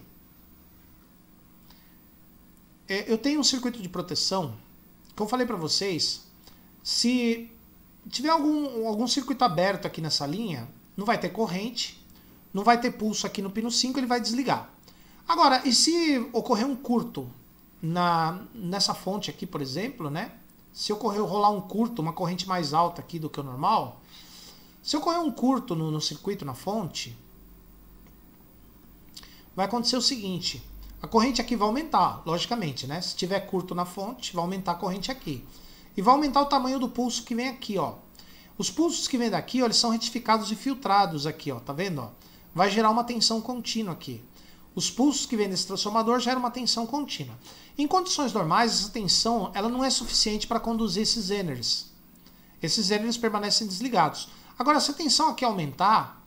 Eu tenho um circuito de proteção que eu falei para vocês. Se tiver algum circuito aberto aqui nessa linha, não vai ter corrente, não vai ter pulso aqui no pino 5, ele vai desligar. Agora, e se ocorrer um curto nessa fonte aqui, por exemplo, né? Se rolar um curto, uma corrente mais alta aqui do que o normal, se ocorrer um curto no circuito, na fonte, vai acontecer o seguinte, a corrente aqui vai aumentar, logicamente, né? Se tiver curto na fonte, vai aumentar a corrente aqui. E vai aumentar o tamanho do pulso que vem aqui, ó. Os pulsos que vêm daqui, ó, eles são retificados e filtrados aqui, ó, tá vendo? Ó? Vai gerar uma tensão contínua aqui. Os pulsos que vêm desse transformador geram uma tensão contínua. Em condições normais, essa tensão ela não é suficiente para conduzir esses Zenners. Esses Zenners permanecem desligados. Agora, se a tensão aqui aumentar,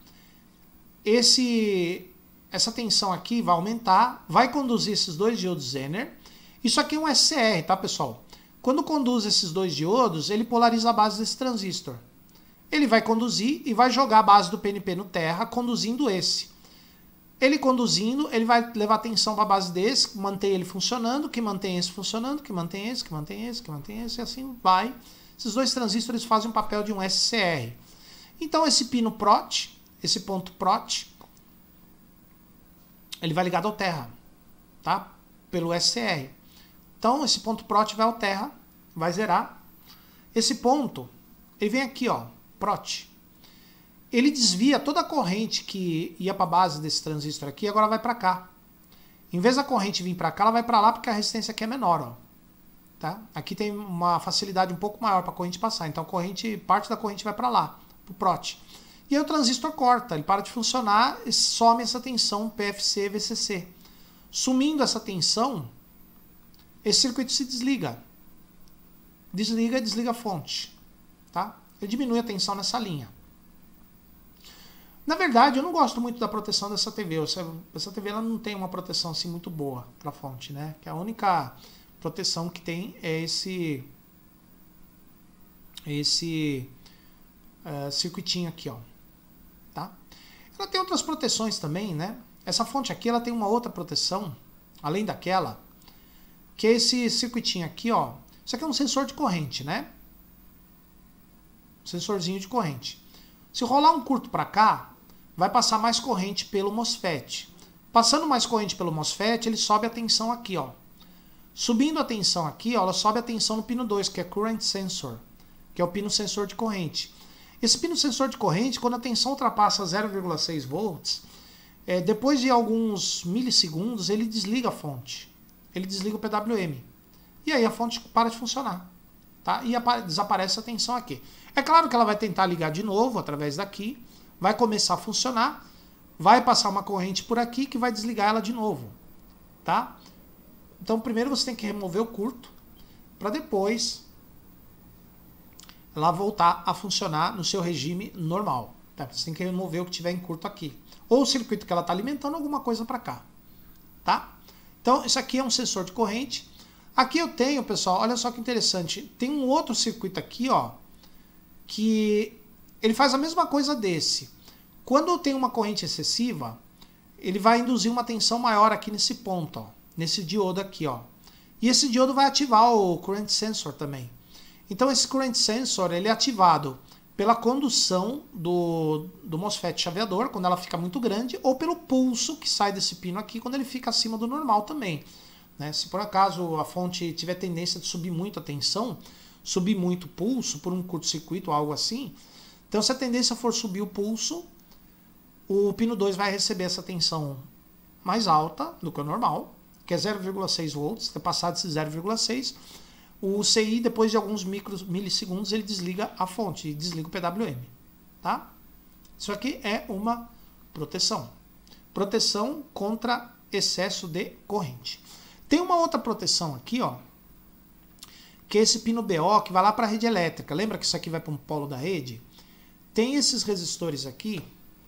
essa tensão aqui vai aumentar, vai conduzir esses dois diodos Zener. Isso aqui é um SCR, tá, pessoal? Quando conduz esses dois diodos, ele polariza a base desse transistor. Ele vai conduzir e vai jogar a base do PNP no terra, conduzindo esse. Ele conduzindo, ele vai levar tensão para a base desse, manter ele funcionando, que mantém esse funcionando, que mantém esse, que mantém esse, que mantém esse, e assim vai. Esses dois transistores fazem o papel de um SCR. Então esse pino PROT, esse ponto PROT, ele vai ligado ao terra, tá? Pelo SCR. Então esse ponto PROT vai ao terra, vai zerar. Esse ponto, ele vem aqui, ó, PROT. Ele desvia toda a corrente que ia para a base desse transistor aqui, agora vai para cá. Em vez da corrente vir para cá, ela vai para lá porque a resistência aqui é menor, ó. Tá? Aqui tem uma facilidade um pouco maior para a corrente passar, então parte da corrente vai para lá, para o PROT. E aí o transistor corta, ele para de funcionar e some essa tensão PFC-VCC. Sumindo essa tensão, esse circuito se desliga. Desliga a fonte. Tá? Ele diminui a tensão nessa linha. Na verdade, eu não gosto muito da proteção dessa TV. Essa TV ela não tem uma proteção assim muito boa para a fonte, né? Que a única proteção que tem é esse circuitinho aqui, ó. Tá? Ela tem outras proteções também, né? Essa fonte aqui ela tem uma outra proteção, além daquela, que é esse circuitinho aqui, ó. Isso aqui é um sensor de corrente, né? Sensorzinho de corrente. Se rolar um curto para cá, vai passar mais corrente pelo MOSFET. Passando mais corrente pelo MOSFET, ele sobe a tensão aqui, ó. Subindo a tensão aqui, ó, ela sobe a tensão no pino 2, que é Current Sensor, que é o pino sensor de corrente. Esse pino sensor de corrente, quando a tensão ultrapassa 0,6 volts, depois de alguns milissegundos, ele desliga a fonte. Ele desliga o PWM. E aí a fonte para de funcionar. Tá? E desaparece a tensão aqui. É claro que ela vai tentar ligar de novo através daqui, vai começar a funcionar, vai passar uma corrente por aqui que vai desligar ela de novo. Tá? Então primeiro você tem que remover o curto, para depois ela voltar a funcionar no seu regime normal. Tá? Você tem que remover o que tiver em curto aqui. Ou o circuito que ela está alimentando alguma coisa para cá. Tá? Então isso aqui é um sensor de corrente. Aqui eu tenho, pessoal, olha só que interessante, tem um outro circuito aqui, ó, que ele faz a mesma coisa desse. Quando tem uma corrente excessiva, ele vai induzir uma tensão maior aqui nesse ponto, ó, nesse diodo aqui, ó. E esse diodo vai ativar o current sensor também. Então esse current sensor, ele é ativado pela condução do MOSFET chaveador, quando ela fica muito grande, ou pelo pulso que sai desse pino aqui, quando ele fica acima do normal também. Né? Se por acaso a fonte tiver tendência de subir muito a tensão, subir muito o pulso por um curto-circuito ou algo assim, então se a tendência for subir o pulso, o pino 2 vai receber essa tensão mais alta do que o normal, que é 0,6 volts, ter passado esse 0,6, o CI, depois de alguns milissegundos, ele desliga a fonte, desliga o PWM. Tá? Isso aqui é uma proteção. Proteção contra excesso de corrente. Tem uma outra proteção aqui, ó, que é esse pino BO, que vai lá para a rede elétrica. Lembra que isso aqui vai para um polo da rede? Tem esses resistores aqui.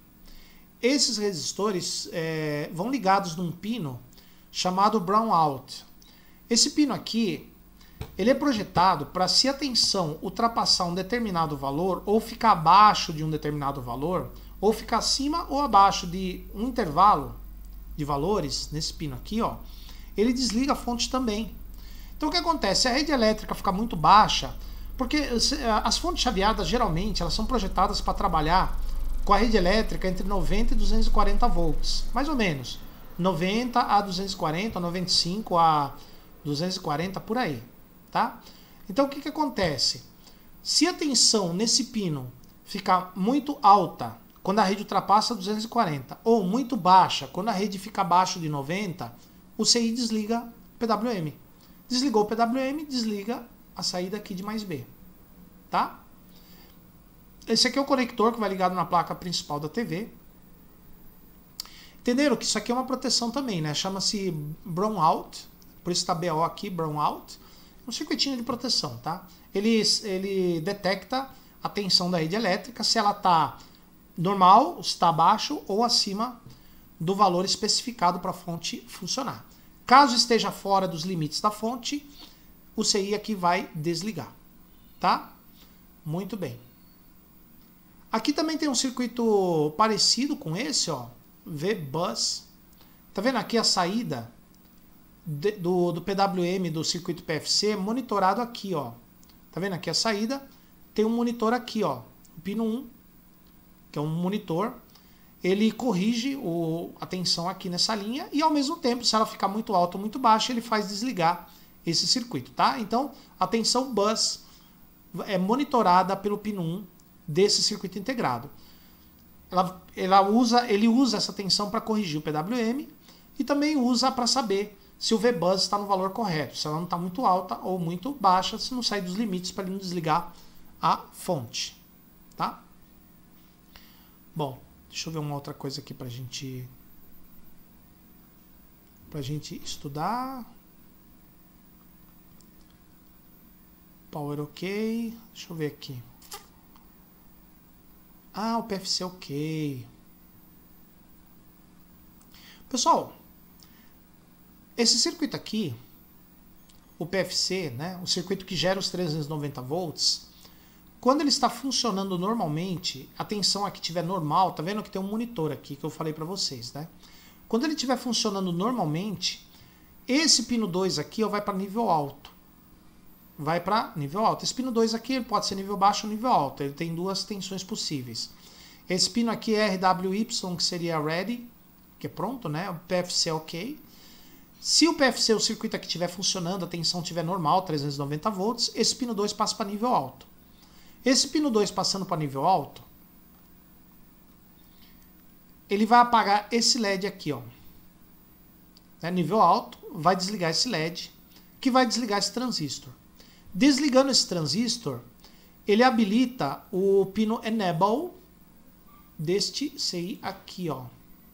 Esses resistores vão ligados num pino chamado brownout. Esse pino aqui, ele é projetado para, se a tensão ultrapassar um determinado valor, ou ficar abaixo de um determinado valor, ou ficar acima ou abaixo de um intervalo de valores, nesse pino aqui, ó, ele desliga a fonte também. Então o que acontece? Se a rede elétrica ficar muito baixa, porque as fontes chaveadas geralmente elas são projetadas para trabalhar com a rede elétrica entre 90 e 240 volts, mais ou menos. 90 a 240, 95 a 240, por aí. Tá? Então o que acontece? Se a tensão nesse pino ficar muito alta quando a rede ultrapassa 240, ou muito baixa quando a rede fica abaixo de 90, o CI desliga o PWM. Desligou o PWM, desliga a saída aqui de mais B. Tá? Esse aqui é o conector que vai ligado na placa principal da TV. Entenderam que isso aqui é uma proteção também, né? Chama-se brownout, por isso está BO aqui, brownout. Um circuitinho de proteção, tá? Ele detecta a tensão da rede elétrica, se ela está normal, se está abaixo ou acima do valor especificado para a fonte funcionar. Caso esteja fora dos limites da fonte, o CI aqui vai desligar, tá? Muito bem. Aqui também tem um circuito parecido com esse, ó, V-Bus. Tá vendo aqui a saída do PWM do circuito PFC monitorado aqui, ó. Tá vendo aqui a saída? Tem um monitor aqui, ó, o pino 1, que é um monitor. Ele corrige a tensão aqui nessa linha e, ao mesmo tempo, se ela ficar muito alta ou muito baixa, ele faz desligar esse circuito, tá? Então, a tensão bus é monitorada pelo pino 1 desse circuito integrado. Ele usa essa tensão para corrigir o PWM e também usa para saber se o V-Bus está no valor correto, se ela não está muito alta ou muito baixa, se não sair dos limites para ele não desligar a fonte, tá? Bom, deixa eu ver uma outra coisa aqui para a gente estudar. Power ok. Deixa eu ver aqui. Ah, o PFC ok. Pessoal, esse circuito aqui, o PFC, né, o circuito que gera os 390 volts, quando ele está funcionando normalmente, a tensão aqui estiver normal, tá vendo que tem um monitor aqui que eu falei para vocês, né? Quando ele estiver funcionando normalmente, esse pino 2 aqui ó, vai para nível alto. Vai para nível alto. Esse pino 2 aqui ele pode ser nível baixo ou nível alto. Ele tem duas tensões possíveis. Esse pino aqui é RWY, que seria ready, que é pronto, né? O PFC ok. Se o PFC, o circuito aqui estiver funcionando, a tensão estiver normal, 390 volts, esse pino 2 passa para nível alto. Esse pino 2 passando para nível alto, ele vai apagar esse LED aqui, ó. Né? Nível alto, vai desligar esse LED, que vai desligar esse transistor. Desligando esse transistor, ele habilita o pino Enable deste CI aqui, ó.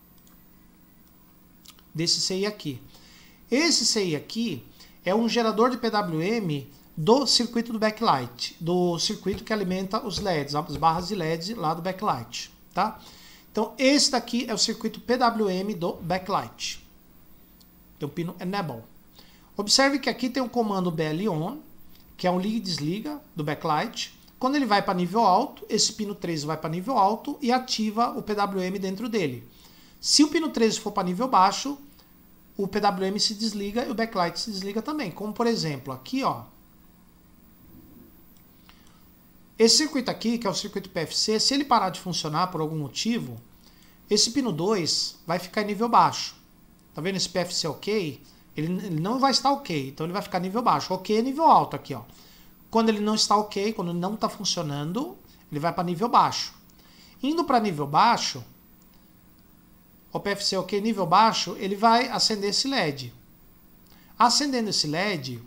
Desse CI aqui. Esse CI aqui é um gerador de PWM do circuito do backlight, do circuito que alimenta os LEDs, as barras de LED lá do backlight, tá? Então esse daqui é o circuito PWM do backlight. Tem o pino Enable. Observe que aqui tem o comando BL ON, que é um liga e desliga do backlight. Quando ele vai para nível alto, esse pino 13 vai para nível alto e ativa o PWM dentro dele. Se o pino 13 for para nível baixo, o PWM se desliga e o backlight se desliga também. Como por exemplo, aqui ó. Esse circuito aqui, que é o circuito PFC, se ele parar de funcionar por algum motivo, esse pino 2 vai ficar em nível baixo. Tá vendo esse PFC ok? Ele não vai estar ok, então ele vai ficar nível baixo. Ok é nível alto aqui, ó. Quando ele não está ok, quando ele não está funcionando, ele vai para nível baixo. Indo para nível baixo, o PFC ok nível baixo, ele vai acender esse LED. Acendendo esse LED,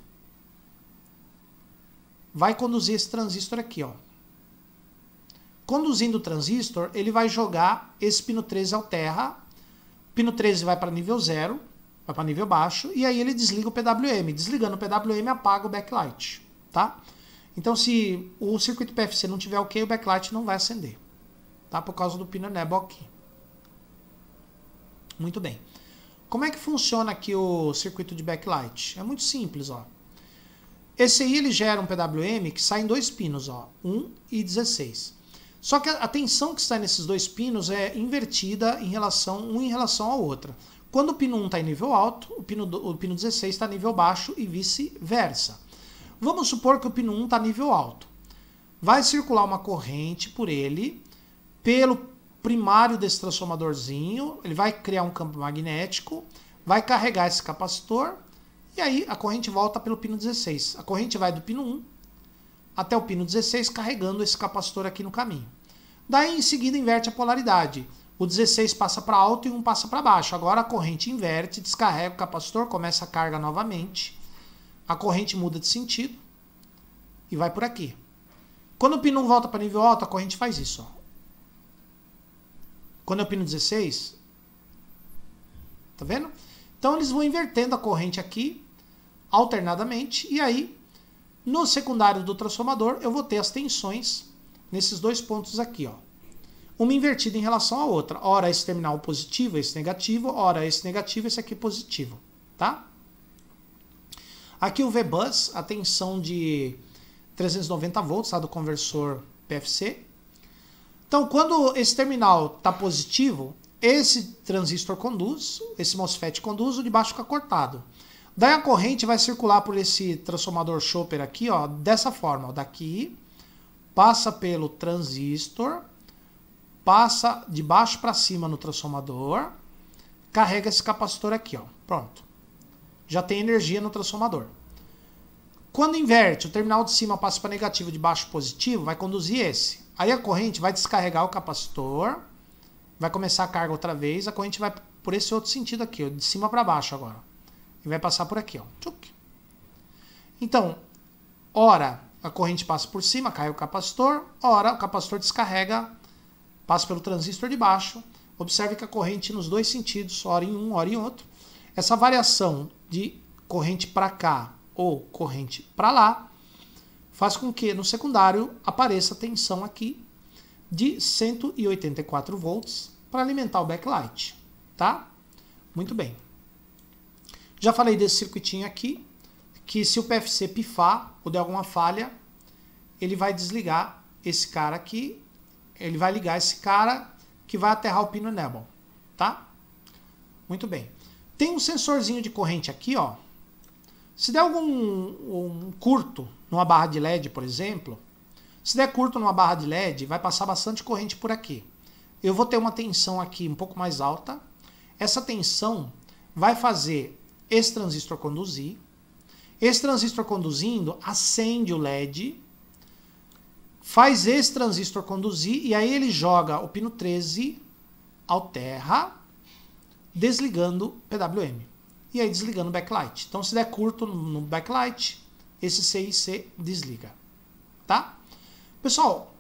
vai conduzir esse transistor aqui, ó. Conduzindo o transistor, ele vai jogar esse pino 13 ao terra. O pino 13 vai para nível 0, vai para nível baixo, e aí ele desliga o PWM. Desligando o PWM, apaga o backlight, tá? Então, se o circuito PFC não tiver ok, o backlight não vai acender, tá? Por causa do pino enable aqui. Muito bem. Como é que funciona aqui o circuito de backlight? É muito simples, ó. Esse aí ele gera um PWM que sai em dois pinos, ó, 1 e 16. Só que a tensão que está nesses dois pinos é invertida em relação ao outro. Quando o pino 1 está em nível alto, o pino 16 está em nível baixo e vice-versa. Vamos supor que o pino 1 está em nível alto. Vai circular uma corrente por ele, pelo primário desse transformadorzinho, ele vai criar um campo magnético, vai carregar esse capacitor, e aí a corrente volta pelo pino 16. A corrente vai do pino 1 até o pino 16, carregando esse capacitor aqui no caminho. Daí, em seguida, inverte a polaridade. O 16 passa para alto e 1 passa para baixo. Agora a corrente inverte, descarrega o capacitor, começa a carga novamente. A corrente muda de sentido e vai por aqui. Quando o pino 1 volta para nível alto, a corrente faz isso, ó. Quando é o pino 16, tá vendo? Então eles vão invertendo a corrente aqui, alternadamente, e aí, no secundário do transformador, eu vou ter as tensões nesses dois pontos aqui, ó. Uma invertida em relação à outra. Ora esse terminal positivo, esse negativo, ora esse negativo, esse aqui positivo, tá? Aqui o VBus, a tensão de 390 volts, tá, do conversor PFC. Então, quando esse terminal está positivo, esse transistor conduz, esse MOSFET conduz, o de baixo fica cortado. Daí a corrente vai circular por esse transformador chopper aqui, ó, dessa forma, ó, daqui, passa pelo transistor, passa de baixo para cima no transformador, carrega esse capacitor aqui, ó, pronto. Já tem energia no transformador. Quando inverte, o terminal de cima passa para negativo, de baixo para positivo, vai conduzir esse. Aí a corrente vai descarregar o capacitor, vai começar a carga outra vez, a corrente vai por esse outro sentido aqui, ó, de cima para baixo agora. E vai passar por aqui, ó. Então, ora a corrente passa por cima, cai o capacitor, ora o capacitor descarrega, passa pelo transistor de baixo. Observe que a corrente nos dois sentidos, ora em um, ora em outro. Essa variação de corrente para cá ou corrente para lá faz com que no secundário apareça tensão aqui de 184 volts para alimentar o backlight, tá? Muito bem. Já falei desse circuitinho aqui, que se o PFC pifar ou der alguma falha, ele vai desligar esse cara aqui, ele vai ligar esse cara que vai aterrar o pino enable, tá? Muito bem. Tem um sensorzinho de corrente aqui, ó. Se der algum curto numa barra de LED, por exemplo, se der curto numa barra de LED, vai passar bastante corrente por aqui. Eu vou ter uma tensão aqui um pouco mais alta. Essa tensão vai fazer esse transistor conduzir. Esse transistor conduzindo acende o LED, faz esse transistor conduzir e aí ele joga o pino 13 ao terra, desligando o PWM. E aí desligando o backlight. Então se der curto no backlight, esse CIC desliga, tá? Pessoal,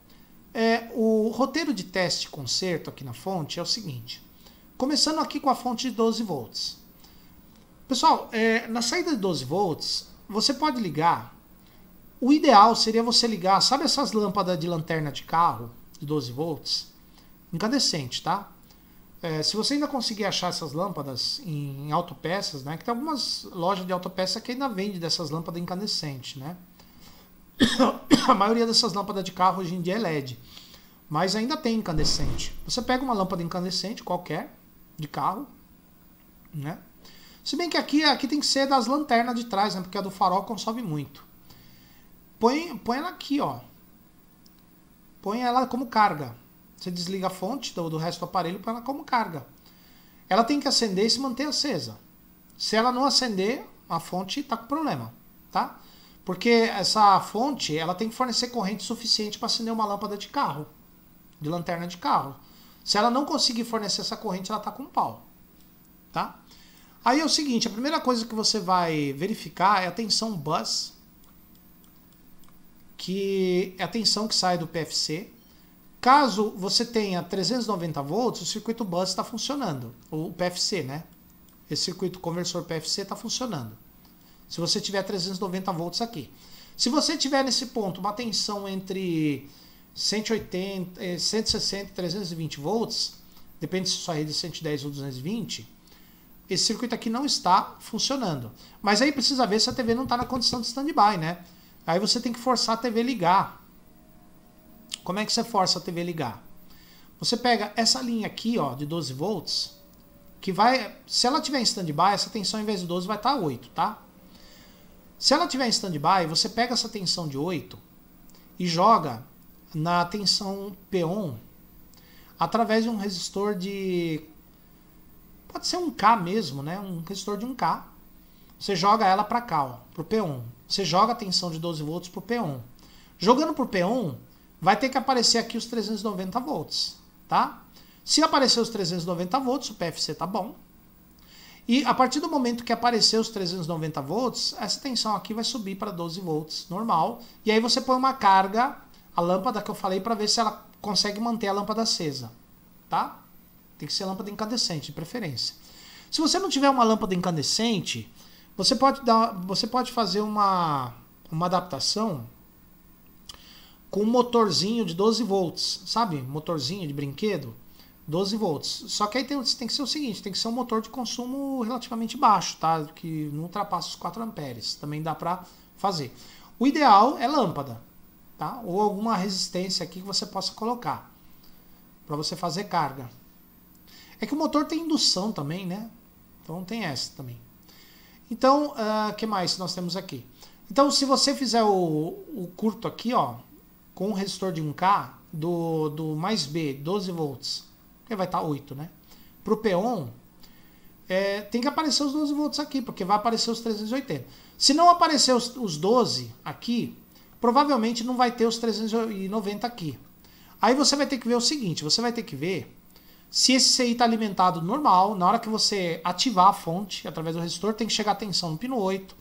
o roteiro de teste e conserto aqui na fonte é o seguinte. Começando aqui com a fonte de 12 volts. Pessoal, na saída de 12 volts, você pode ligar. O ideal seria você ligar, sabe essas lâmpadas de lanterna de carro de 12 volts? Incandescente, tá? Se você ainda conseguir achar essas lâmpadas em autopeças, né? Que tem algumas lojas de autopeça que ainda vende dessas lâmpadas incandescentes, né? A maioria dessas lâmpadas de carro hoje em dia é LED, mas ainda tem incandescente. Você pega uma lâmpada incandescente qualquer, de carro, né? Se bem que aqui tem que ser das lanternas de trás, né? Porque a do farol consome muito. Põe ela aqui, ó. Põe ela como carga. Você desliga a fonte do resto do aparelho e põe ela como carga. Ela tem que acender e se manter acesa. Se ela não acender, a fonte está com problema, tá? Porque essa fonte, ela tem que fornecer corrente suficiente para acender uma lâmpada de carro, de lanterna de carro. Se ela não conseguir fornecer essa corrente, ela está com pau, tá? Aí é o seguinte, a primeira coisa que você vai verificar é a tensão bus, que é a tensão que sai do PFC. Caso você tenha 390 volts, o circuito bus está funcionando. O PFC, né? Esse circuito conversor PFC está funcionando. Se você tiver 390 volts aqui. Se você tiver nesse ponto uma tensão entre 180, 160 e 320 volts, depende se sua rede é 110 ou 220, esse circuito aqui não está funcionando. Mas aí precisa ver se a TV não está na condição de standby, né? Aí você tem que forçar a TV ligar. Como é que você força a TV ligar? Você pega essa linha aqui, ó, de 12 volts, que vai, se ela tiver em standby, essa tensão em vez de 12 vai estar 8, tá? Se ela tiver em standby, você pega essa tensão de 8 e joga na tensão P-on através de um resistor de, pode ser um K mesmo, né? Um resistor de 1K. Você joga ela para cá, ó, pro P-on. Você joga a tensão de 12 volts pro P-on. Jogando pro P-on, vai ter que aparecer aqui os 390 volts, tá? Se aparecer os 390 volts, o PFC tá bom. E a partir do momento que aparecer os 390 volts, essa tensão aqui vai subir para 12 volts, normal. E aí você põe uma carga, a lâmpada que eu falei, para ver se ela consegue manter a lâmpada acesa, tá? Tem que ser lâmpada incandescente, de preferência. Se você não tiver uma lâmpada incandescente, você pode fazer uma adaptação com um motorzinho de 12 volts, sabe? Motorzinho de brinquedo, 12 volts. Só que aí tem que ser o seguinte, tem que ser um motor de consumo relativamente baixo, tá? Que não ultrapassa os 4 amperes. Também dá pra fazer. O ideal é lâmpada, tá? Ou alguma resistência aqui que você possa colocar para você fazer carga. É que o motor tem indução também, né? Então tem essa também. Então, que mais nós temos aqui? Então, se você fizer o curto aqui, ó, com um resistor de 1K do mais B, 12 volts, que vai estar 8, né? Para o P-on, tem que aparecer os 12 volts aqui, porque vai aparecer os 380. Se não aparecer os 12 aqui, provavelmente não vai ter os 390 aqui. Aí você vai ter que ver o seguinte, você vai ter que ver se esse CI está alimentado normal, na hora que você ativar a fonte, através do resistor, tem que chegar a tensão no pino 8,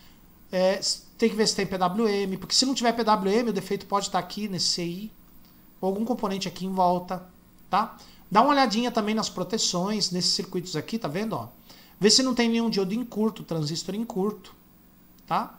tem que ver se tem PWM, porque se não tiver PWM, o defeito pode estar aqui nesse CI, ou algum componente aqui em volta, tá? Dá uma olhadinha também nas proteções, nesses circuitos aqui, tá vendo, ó? Vê se não tem nenhum diodo em curto, transistor em curto, tá?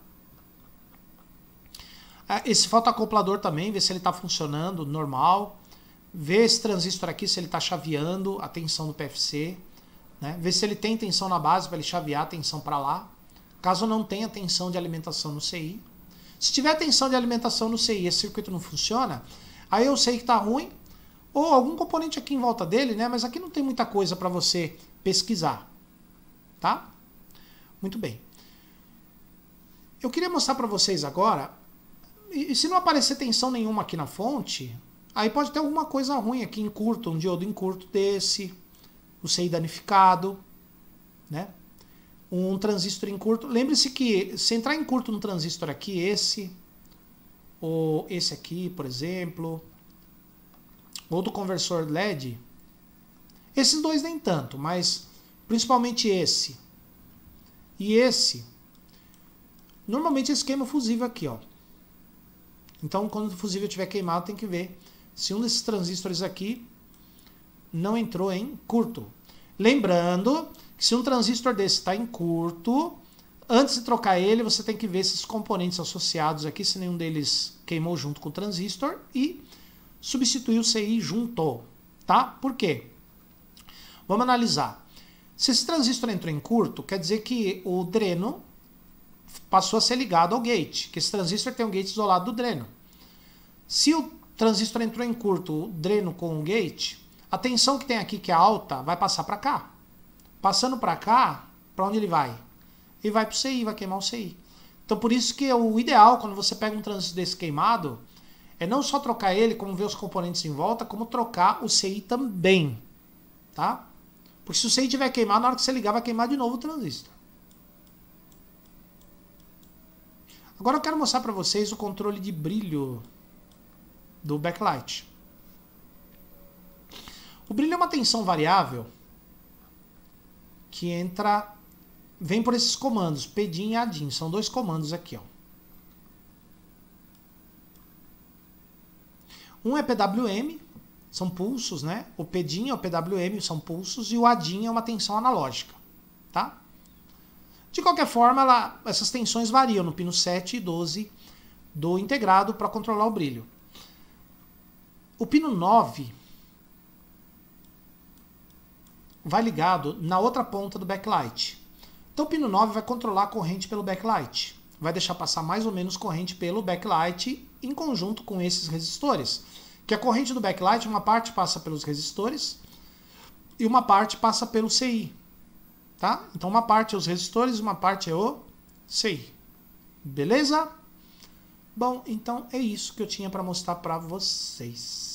Esse fotoacoplador também, vê se ele está funcionando normal. Vê esse transistor aqui, se ele está chaveando a tensão do PFC, né? Vê se ele tem tensão na base para ele chavear a tensão para lá. Caso não tenha tensão de alimentação no CI. Se tiver tensão de alimentação no CI e esse circuito não funciona, aí eu sei que está ruim, ou algum componente aqui em volta dele, né? Mas aqui não tem muita coisa para você pesquisar, tá? Muito bem. Eu queria mostrar para vocês agora, e se não aparecer tensão nenhuma aqui na fonte, aí pode ter alguma coisa ruim aqui em curto, um diodo em curto desse, o CI danificado, né? Um transistor em curto. Lembre-se que se entrar em curto no transistor aqui, esse, ou esse aqui, por exemplo, ou do conversor LED, esses dois nem tanto, mas principalmente esse e esse, normalmente esse queima o fusível aqui, ó. Então, quando o fusível estiver queimado, tem que ver se um desses transistores aqui não entrou em curto. Lembrando que se um transistor desse está em curto, antes de trocar ele, você tem que ver esses componentes associados aqui, se nenhum deles queimou junto com o transistor, e substituir o CI junto, tá? Por quê? Vamos analisar. Se esse transistor entrou em curto, quer dizer que o dreno passou a ser ligado ao gate, que esse transistor tem um gate isolado do dreno. Se o transistor entrou em curto, o dreno com o gate, a tensão que tem aqui, que é alta, vai passar para cá. Passando para cá, para onde ele vai? Ele vai para o CI, vai queimar o CI. Então por isso que o ideal, quando você pega um transistor desse queimado, é não só trocar ele, como ver os componentes em volta, como trocar o CI também. Tá? Porque se o CI tiver queimado, na hora que você ligar, vai queimar de novo o transistor. Agora eu quero mostrar para vocês o controle de brilho do backlight. O brilho é uma tensão variável que vem por esses comandos, PDIN e ADIN. São dois comandos aqui, ó. Um é PWM, são pulsos, né? O PDIN e o PWM são pulsos e o ADIN é uma tensão analógica, tá? De qualquer forma, essas tensões variam no pino 7 e 12 do integrado para controlar o brilho. O pino 9 vai ligado na outra ponta do backlight. Então o pino 9 vai controlar a corrente pelo backlight. Vai deixar passar mais ou menos corrente pelo backlight em conjunto com esses resistores. Que a corrente do backlight, uma parte passa pelos resistores e uma parte passa pelo CI. Tá? Então uma parte é os resistores e uma parte é o CI. Beleza? Bom, então é isso que eu tinha para mostrar para vocês.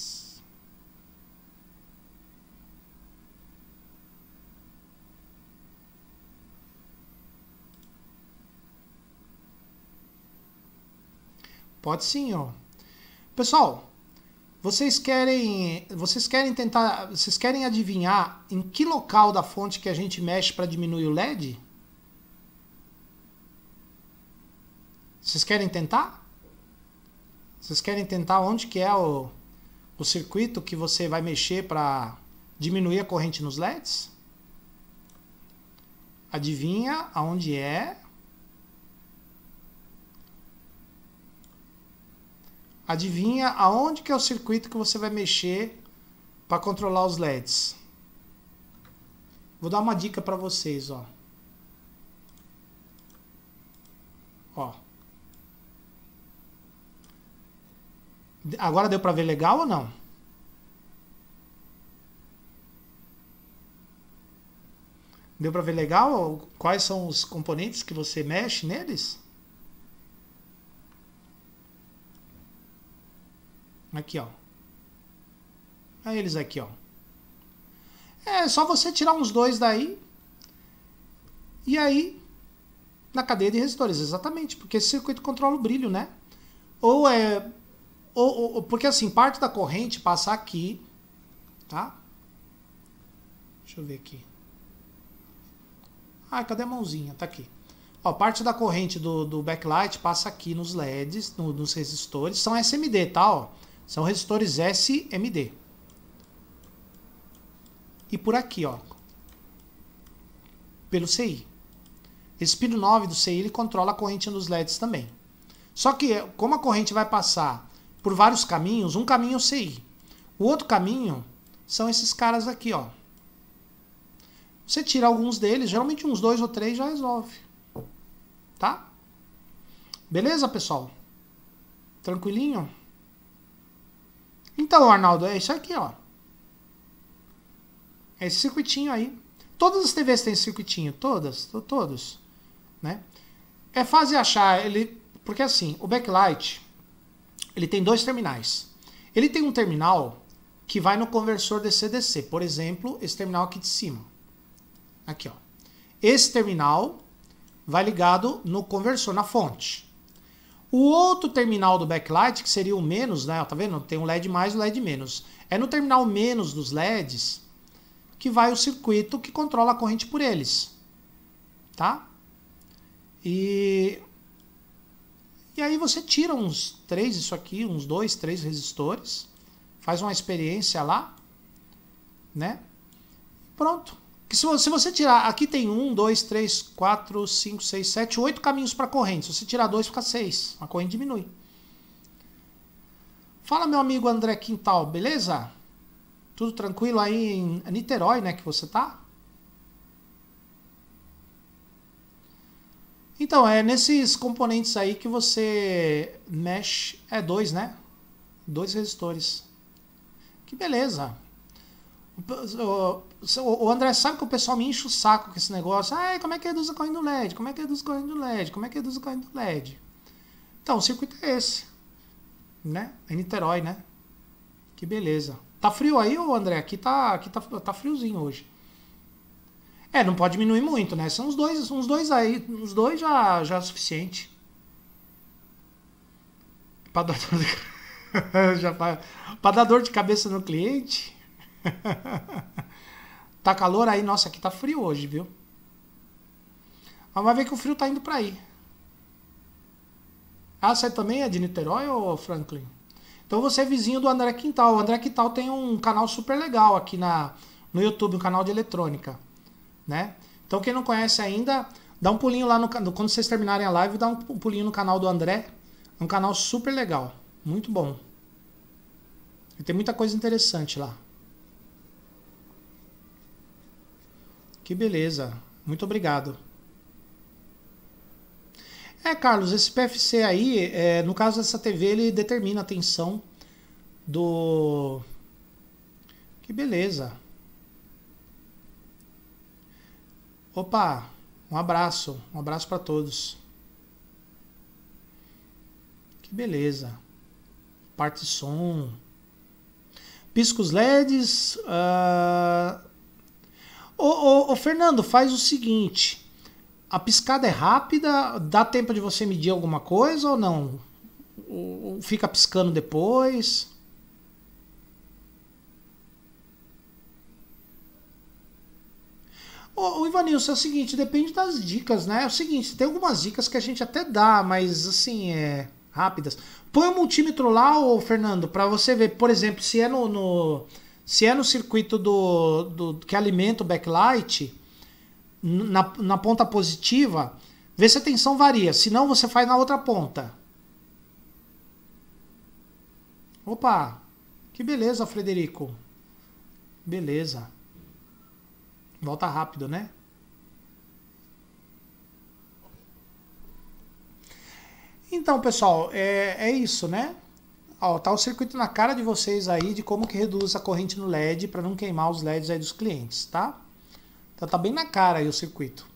Pode sim, ó. Pessoal, vocês querem adivinhar em que local da fonte que a gente mexe para diminuir o LED? Vocês querem tentar? Vocês querem tentar onde que é o circuito que você vai mexer para diminuir a corrente nos LEDs? Adivinha aonde é? Adivinha aonde que é o circuito que você vai mexer para controlar os LEDs? Vou dar uma dica para vocês, ó. Ó. Agora deu para ver legal ou não? Deu para ver legal quais são os componentes que você mexe neles? Aqui, ó. Olha eles aqui, ó. É só você tirar uns dois daí. E aí, na cadeia de resistores, exatamente. Porque esse circuito controla o brilho, né? Porque assim, parte da corrente passa aqui. Tá? Deixa eu ver aqui. Ah, cadê a mãozinha? Tá aqui. Ó, parte da corrente do backlight passa aqui nos LEDs, nos resistores. São SMD, tá? Ó. São resistores SMD. E por aqui, ó. Pelo CI. Esse pino 9 do CI, ele controla a corrente nos LEDs também. Só que, como a corrente vai passar por vários caminhos, um caminho é o CI. O outro caminho são esses caras aqui, ó. Você tira alguns deles, geralmente uns 2 ou 3 já resolve. Tá? Beleza, pessoal? Tranquilinho? Então, Arnaldo, é isso aqui, ó. É esse circuitinho aí. Todas as TVs têm esse circuitinho, todos, né? É fácil achar ele, porque assim, o backlight, ele tem dois terminais. Ele tem um terminal que vai no conversor DC-DC, por exemplo, esse terminal aqui de cima. Aqui, ó. Esse terminal vai ligado no conversor, na fonte. O outro terminal do backlight, que seria o menos, né? Tá vendo? Tem um LED mais e um LED menos. É no terminal menos dos LEDs que vai o circuito que controla a corrente por eles. Tá? E aí você tira uns 3, isso aqui, uns 2, 3 resistores. Faz uma experiência lá. Né? Pronto. Que se você tirar, aqui tem 1, 2, 3, 4, 5, 6, 7, 8 caminhos para corrente. Se você tirar 2, fica 6. A corrente diminui. Fala, meu amigo André Quintal, beleza? Tudo tranquilo aí em Niterói, né, que você tá? Então, é nesses componentes aí que você mexe. É dois, né? Dois resistores. Que beleza. O André sabe que o pessoal me enche o saco com esse negócio. Ah, como é que reduz a corrente do LED? Como é que reduz a corrente do LED? Como é que reduz a corrente do LED? Então, o circuito é esse, né? É Niterói, né? Que beleza. Tá frio aí, ô André? Aqui tá friozinho hoje. É, não pode diminuir muito, né? São uns dois aí. Uns dois já é suficiente. Pra dar dor de, pra dar dor de cabeça no cliente. Tá calor aí? Nossa, aqui tá frio hoje, viu? Mas vai ver que o frio tá indo pra aí. Ah, você também é de Niterói, ou Franklin? Então você é vizinho do André Quintal. O André Quintal tem um canal super legal aqui no YouTube, um canal de eletrônica, né? Então quem não conhece ainda, dá um pulinho lá quando vocês terminarem a live, dá um pulinho no canal do André. É um canal super legal, muito bom. E tem muita coisa interessante lá. Que beleza. Muito obrigado. Carlos, esse PFC aí, no caso dessa TV, ele determina a tensão do. Que beleza. Opa, um abraço. Um abraço para todos. Que beleza. Parte som. Piscos LEDs. Ô, Fernando, faz o seguinte. A piscada é rápida? Dá tempo de você medir alguma coisa ou não? Ou fica piscando depois? Ô, Ivanilson, é o seguinte, depende das dicas, né? É o seguinte, tem algumas dicas que a gente até dá, mas assim, rápidas. Põe o multímetro lá, ô Fernando, para você ver, por exemplo, se é no circuito do que alimenta o backlight, na ponta positiva, vê se a tensão varia. Se não, você faz na outra ponta. Opa, que beleza, Frederico. Beleza. Volta rápido, né? Então, pessoal, é isso, né? Ó, tá o circuito na cara de vocês aí de como que reduz a corrente no LED para não queimar os LEDs aí dos clientes, tá? Então tá bem na cara aí o circuito.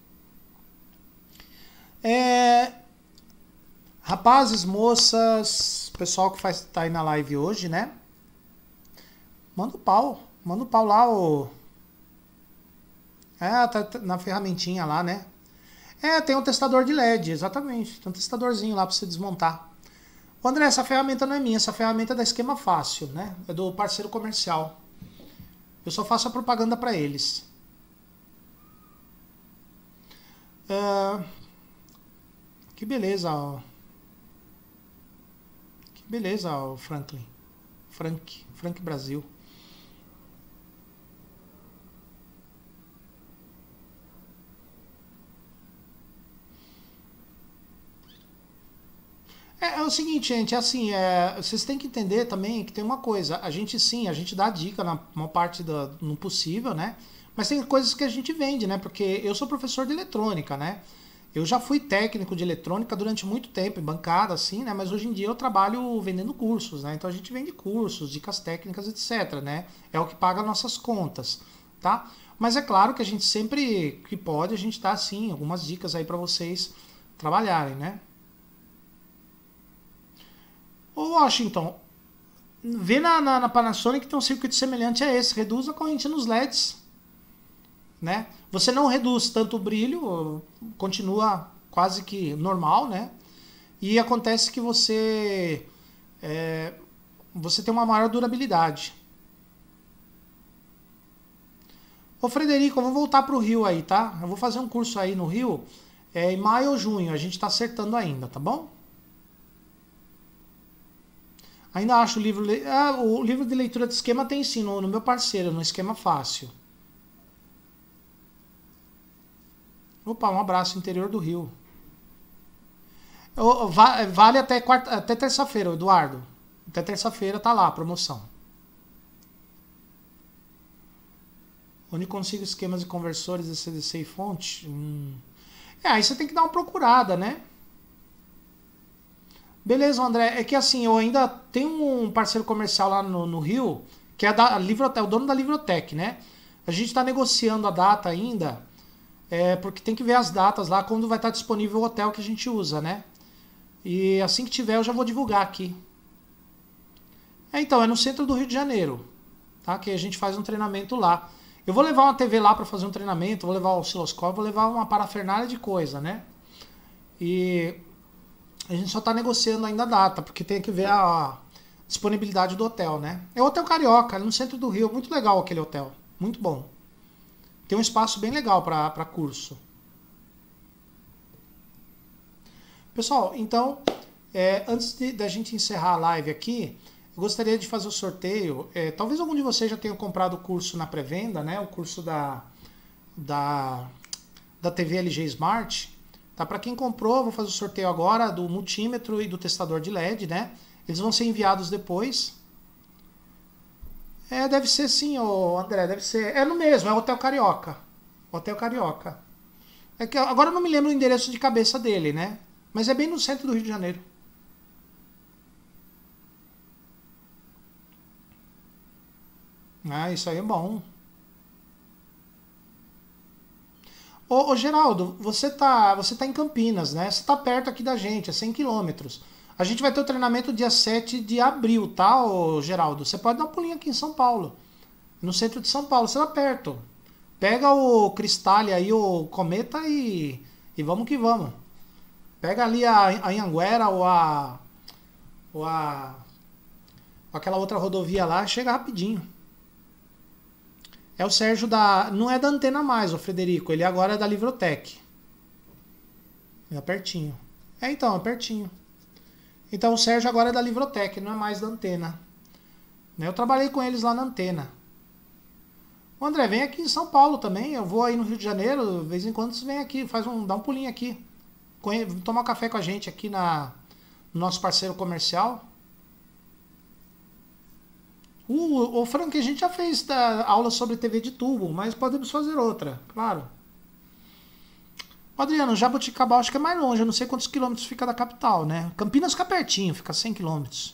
Rapazes, moças, pessoal que tá aí na live hoje, né? Manda o pau lá, tá na ferramentinha lá, né? Tem um testador de LED, exatamente. Tem um testadorzinho lá para você desmontar. Ô, André, essa ferramenta não é minha, essa ferramenta é da Esquema Fácil, né? É do parceiro comercial. Eu só faço a propaganda para eles. Que beleza, ó. Que beleza, ó, Franklin. Frank Brasil. É o seguinte, gente, assim, vocês têm que entender também que tem uma coisa, a gente dá dica na uma parte no possível, né? Mas tem coisas que a gente vende, né? Porque eu sou professor de eletrônica, né? Eu já fui técnico de eletrônica durante muito tempo, em bancada, assim, né? Mas hoje em dia eu trabalho vendendo cursos, né? Então a gente vende cursos, dicas técnicas, etc, né? É o que paga nossas contas, tá? Mas é claro que a gente sempre que pode, a gente dá, sim, algumas dicas aí para vocês trabalharem, né? Ô Washington, vê na Panasonic que tem um circuito semelhante a esse, reduz a corrente nos LEDs, né? Você não reduz tanto o brilho, continua quase que normal, né? E acontece que você tem uma maior durabilidade. Ô Frederico, eu vou voltar pro Rio aí, tá? Eu vou fazer um curso aí no Rio, em maio ou junho, a gente tá acertando ainda, tá bom? Ainda acho o livro de leitura de esquema tem sim, no meu parceiro, no Esquema Fácil. Opa, um abraço, interior do Rio. Vale até terça-feira, Eduardo. Até terça-feira tá lá a promoção. Onde consigo esquemas e conversores de CDC e fonte? Aí você tem que dar uma procurada, né? Beleza, André. É que assim, eu ainda tenho um parceiro comercial lá no Rio, que é da Livrotec, o dono da Livrotec, né? A gente está negociando a data ainda, porque tem que ver as datas lá, quando vai estar disponível o hotel que a gente usa, né? E assim que tiver, eu já vou divulgar aqui. Então, é no centro do Rio de Janeiro, tá? Que a gente faz um treinamento lá. Eu vou levar uma TV lá para fazer um treinamento, vou levar o osciloscópio, vou levar uma parafernália de coisa, né? E a gente só está negociando ainda a data, porque tem que ver a disponibilidade do hotel, né? É o Hotel Carioca, ali no centro do Rio. Muito legal aquele hotel. Muito bom. Tem um espaço bem legal para curso. Pessoal, então, antes da gente encerrar a live aqui, eu gostaria de fazer o sorteio. Talvez algum de vocês já tenha comprado o curso na pré-venda, né? O curso da TV LG Smart. Tá? Para quem comprou, eu vou fazer o sorteio agora do multímetro e do testador de LED, né? Eles vão ser enviados depois. Deve ser sim, André, deve ser. É no mesmo, é o Hotel Carioca. Hotel Carioca. É que agora eu não me lembro o endereço de cabeça dele, né? Mas é bem no centro do Rio de Janeiro. Ah, isso aí é bom. Ô Geraldo, você tá em Campinas, né? Você tá perto aqui da gente, é 100 quilômetros. A gente vai ter o treinamento dia 7 de abril, tá, ô Geraldo? Você pode dar um pulinho aqui em São Paulo, no centro de São Paulo, você tá perto. Pega o Cristália aí, o Cometa e vamos que vamos. Pega ali a Anhanguera ou aquela outra rodovia lá, chega rapidinho. É o Sérgio não é da Antena mais, o Frederico. Ele agora é da Livrotec. É pertinho. Então, é pertinho. Então o Sérgio agora é da Livrotec, não é mais da Antena. Eu trabalhei com eles lá na Antena. O André, vem aqui em São Paulo também. Eu vou aí no Rio de Janeiro, de vez em quando você vem aqui, dá um pulinho aqui. Tomar um café com a gente aqui no nosso parceiro comercial. O Frank, a gente já fez aula sobre TV de tubo, mas podemos fazer outra, claro. Adriano, Jaboticabal acho que é mais longe, eu não sei quantos quilômetros fica da capital, né? Campinas fica pertinho, fica 100 quilômetros.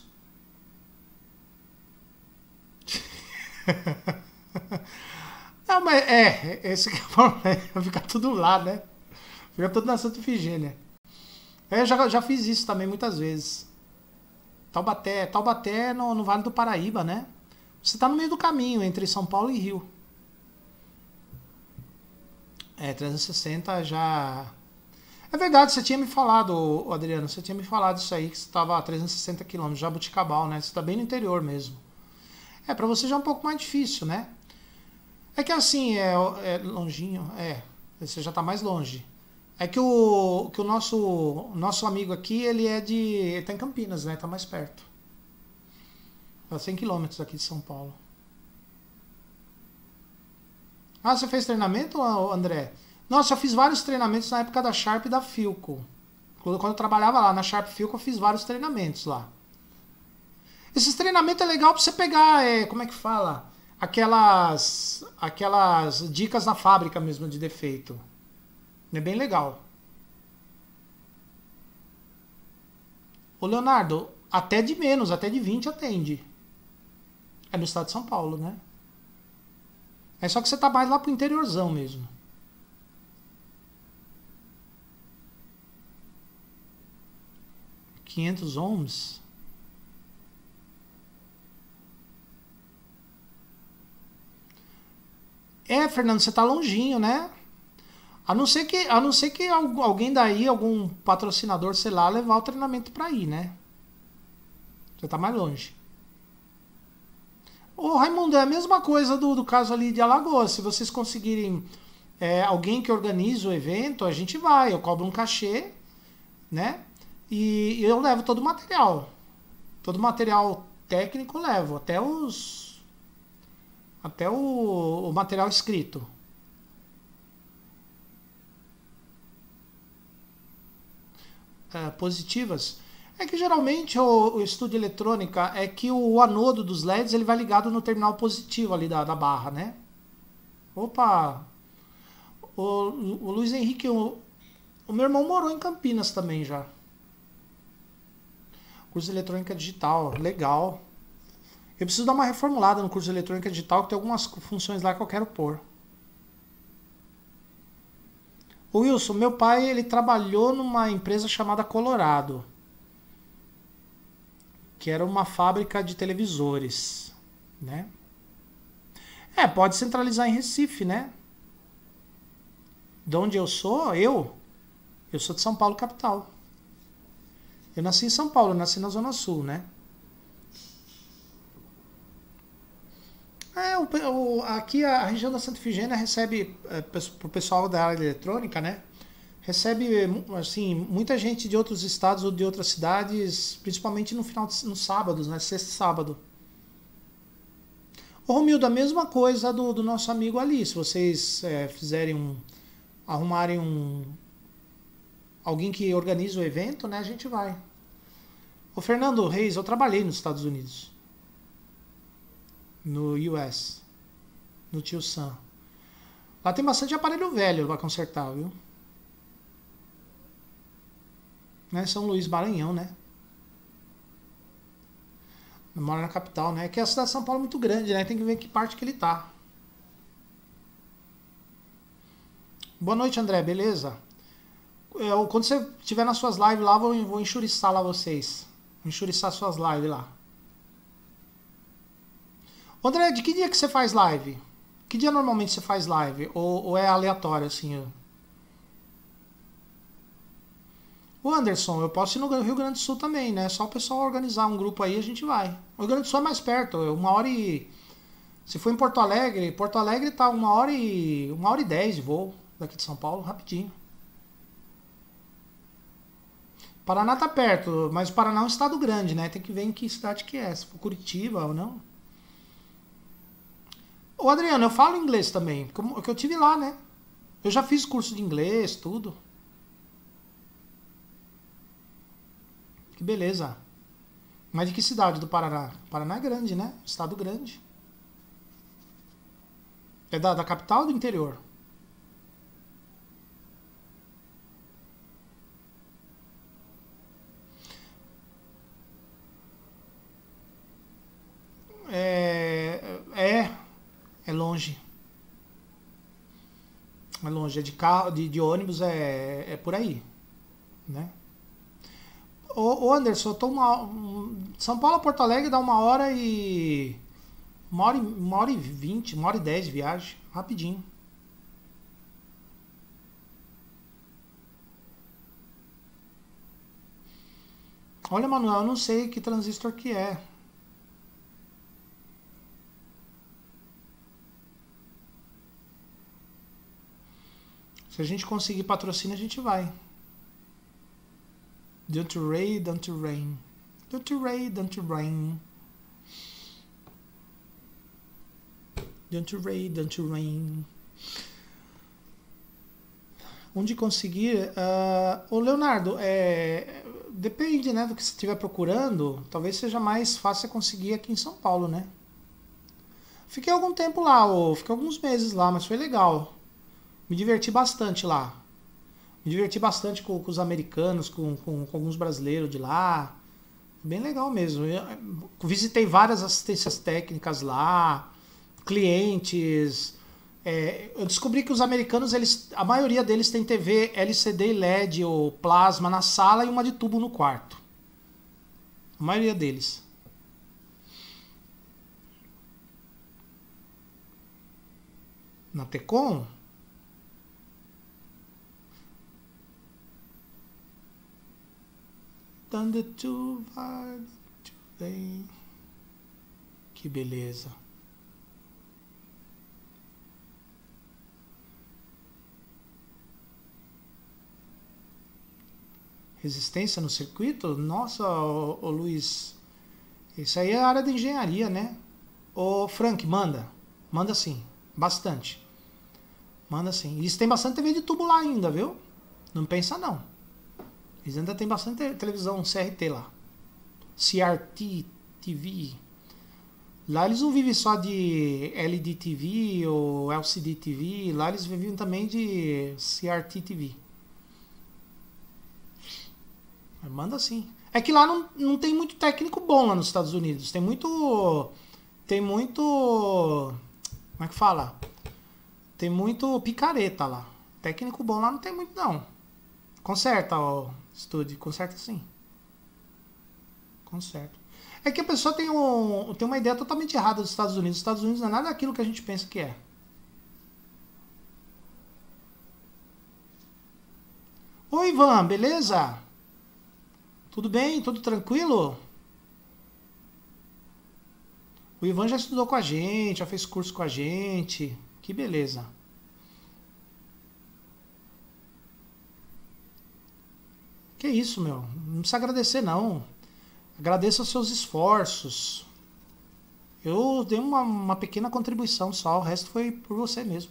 Não, mas esse que é o problema, fica tudo lá, né? Fica tudo na Santa Efigênia. Eu já fiz isso também muitas vezes. Taubaté no Vale do Paraíba, né? Você tá no meio do caminho entre São Paulo e Rio. 360 já... É verdade, você tinha me falado, Adriano, você tinha me falado isso aí, que você estava a 360 km, Jaboticabal, né? Você tá bem no interior mesmo. Pra você já é um pouco mais difícil, né? É que assim, longinho, você já tá mais longe. É que o nosso amigo aqui, ele tá em Campinas, né? Tá mais perto. Tá 100 quilômetros aqui de São Paulo. Ah, você fez treinamento, André? Nossa, eu fiz vários treinamentos na época da Sharp e da Philco. Quando eu trabalhava lá na Sharp Philco, eu fiz vários treinamentos lá. Esses treinamentos é legal pra você pegar, como é que fala? Aquelas dicas na fábrica mesmo de defeito. É bem legal. Ô Leonardo, até de menos, até de 20 atende. É no estado de São Paulo, né? É só que você tá mais lá pro interiorzão mesmo. $500 ohms? Fernando, você tá longinho, né? A não ser que alguém daí, algum patrocinador, sei lá, levar o treinamento pra ir, né? Você tá mais longe. Ô Raimundo, é a mesma coisa do caso ali de Alagoas. Se vocês conseguirem alguém que organize o evento, a gente vai. Eu cobro um cachê, né? E eu levo todo o material. Todo o material técnico eu levo. Até o material escrito. Positivas. É que geralmente o estudo de eletrônica é que o anodo dos LEDs ele vai ligado no terminal positivo ali da barra, né? Opa! O Luiz Henrique, o meu irmão morou em Campinas também já. Curso de eletrônica digital, legal. Eu preciso dar uma reformulada no curso de eletrônica digital, que tem algumas funções lá que eu quero pôr. O Wilson, meu pai, ele trabalhou numa empresa chamada Colorado, que era uma fábrica de televisores, né? Pode centralizar em Recife, né? De onde eu sou, eu sou de São Paulo, capital. Eu nasci em São Paulo, eu nasci na Zona Sul, né? Aqui a região da Santa Efigênia recebe, pro pessoal da área de eletrônica, né? Recebe, assim, muita gente de outros estados ou de outras cidades, principalmente nos sábados, né? Sexta e sábado. Ô Romildo, a mesma coisa do nosso amigo ali. Se vocês arrumarem alguém que organize o evento, né? A gente vai. Ô Fernando Reis, eu trabalhei nos Estados Unidos. No US. No Tio Sam. Lá tem bastante aparelho velho pra consertar, viu? Né? São Luís, Maranhão, né? Mora na capital, né? Que a cidade de São Paulo é muito grande, né? Tem que ver que parte que ele tá. Boa noite, André, beleza? Quando você estiver nas suas lives lá, vou enxuriçar lá vocês. Vou enxuriçar suas lives lá. André, de que dia que você faz live? Que dia normalmente você faz live? Ou é aleatório, assim? Ô Anderson, eu posso ir no Rio Grande do Sul também, né? Só o pessoal organizar um grupo aí, a gente vai. O Rio Grande do Sul é mais perto, uma hora e... Se for em Porto Alegre tá uma hora e 10 de voo daqui de São Paulo, rapidinho. Paraná tá perto, mas o Paraná é um estado grande, né? Tem que ver em que cidade que é, se for Curitiba ou não. Ô Adriano, eu falo inglês também, porque eu tive lá, né? Eu já fiz curso de inglês, tudo. Que beleza. Mas de que cidade do Paraná? Paraná é grande, né? Estado grande. É da capital ou do interior? É, é longe. É longe. É de carro, de ônibus é por aí, né? Ô Anderson, eu tô São Paulo a Porto Alegre dá uma hora e 20, uma hora e 10 de viagem, rapidinho. Olha, Manuel, eu não sei que transistor que é. Se a gente conseguir patrocínio, a gente vai. Don't rain, don't rain. Don't rain, don't rain. Don't rain, don't rain. Onde conseguir? Ô Leonardo, depende, né, do que você estiver procurando. Talvez seja mais fácil conseguir aqui em São Paulo, né? Fiquei algum tempo lá, fiquei alguns meses lá, mas foi legal. Me diverti bastante lá. Me diverti bastante com os americanos, com alguns brasileiros de lá. Bem legal mesmo. Eu visitei várias assistências técnicas lá, clientes. Eu descobri que os americanos, a maioria deles tem TV LCD, LED ou plasma na sala e uma de tubo no quarto. A maioria deles. Na Tecom? Thunder to vibe today. Que beleza. Resistência no circuito? Nossa, ô Luiz. Isso aí é a área da engenharia, né? Ô Frank, manda. Manda sim. Bastante. Manda sim. Eles têm bastante TV de tubo lá ainda, viu? Não pensa não. Eles ainda tem bastante televisão CRT lá. CRT TV. Lá eles não vivem só de LED TV ou LCD TV, lá eles vivem também de CRT TV. Manda sim. É que lá não tem muito técnico bom lá nos Estados Unidos. Tem muito. Tem muito. Como é que fala? Tem muito picareta lá. Técnico bom lá não tem muito, não. Conserta, ó, estúdio. Conserta sim. Conserta. É que a pessoa tem uma ideia totalmente errada dos Estados Unidos. Os Estados Unidos não é nada daquilo que a gente pensa que é. Oi, Ivan, beleza? Tudo bem? Tudo tranquilo? O Ivan já estudou com a gente, já fez curso com a gente. Que beleza. Que isso, meu? Não precisa agradecer, não. Agradeça os seus esforços. Eu dei uma pequena contribuição só, o resto foi por você mesmo.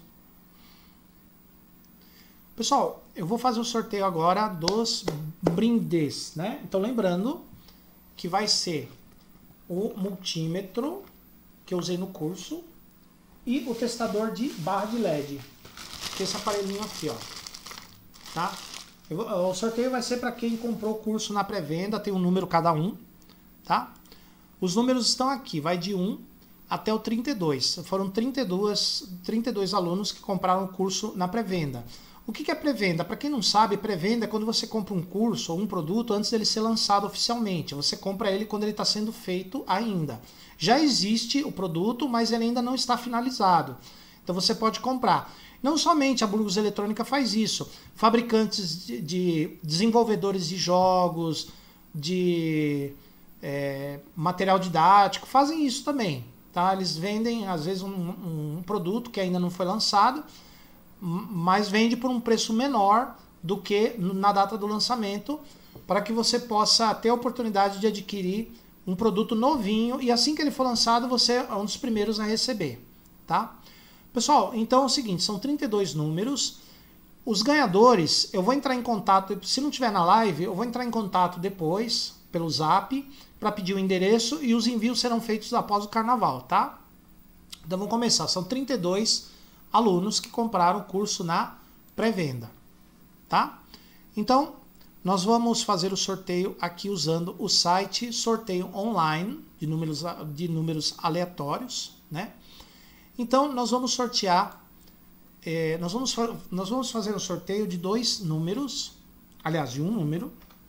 Pessoal, eu vou fazer o sorteio agora dos brindes, né? Então lembrando que vai ser o multímetro que eu usei no curso e o testador de barra de LED, que é esse aparelhinho aqui, ó, tá? O sorteio vai ser para quem comprou o curso na pré-venda, tem um número cada um, tá? Os números estão aqui, vai de 1 até o 32. Foram 32 alunos que compraram o curso na pré-venda. O que é pré-venda? Para quem não sabe, pré-venda é quando você compra um curso ou um produto antes dele ser lançado oficialmente. Você compra ele quando ele está sendo feito ainda. Já existe o produto, mas ele ainda não está finalizado. Então você pode comprar. Não somente a Burgos Eletrônica faz isso. Fabricantes de desenvolvedores de jogos, de material didático, fazem isso também. Tá? Eles vendem, às vezes, um produto que ainda não foi lançado, mas vende por um preço menor do que na data do lançamento, para que você possa ter a oportunidade de adquirir um produto novinho e assim que ele for lançado você é um dos primeiros a receber, tá? Pessoal, então é o seguinte, são 32 números. Os ganhadores, eu vou entrar em contato, se não tiver na live, eu vou entrar em contato depois pelo Zap para pedir o endereço e os envios serão feitos após o carnaval, tá? Então vamos começar, são 32 alunos que compraram o curso na pré-venda, tá? Então, nós vamos fazer o sorteio aqui usando o site sorteio online de números aleatórios, né? Então, nós vamos sortear, nós vamos fazer o sorteio de 2 números, aliás, de um número,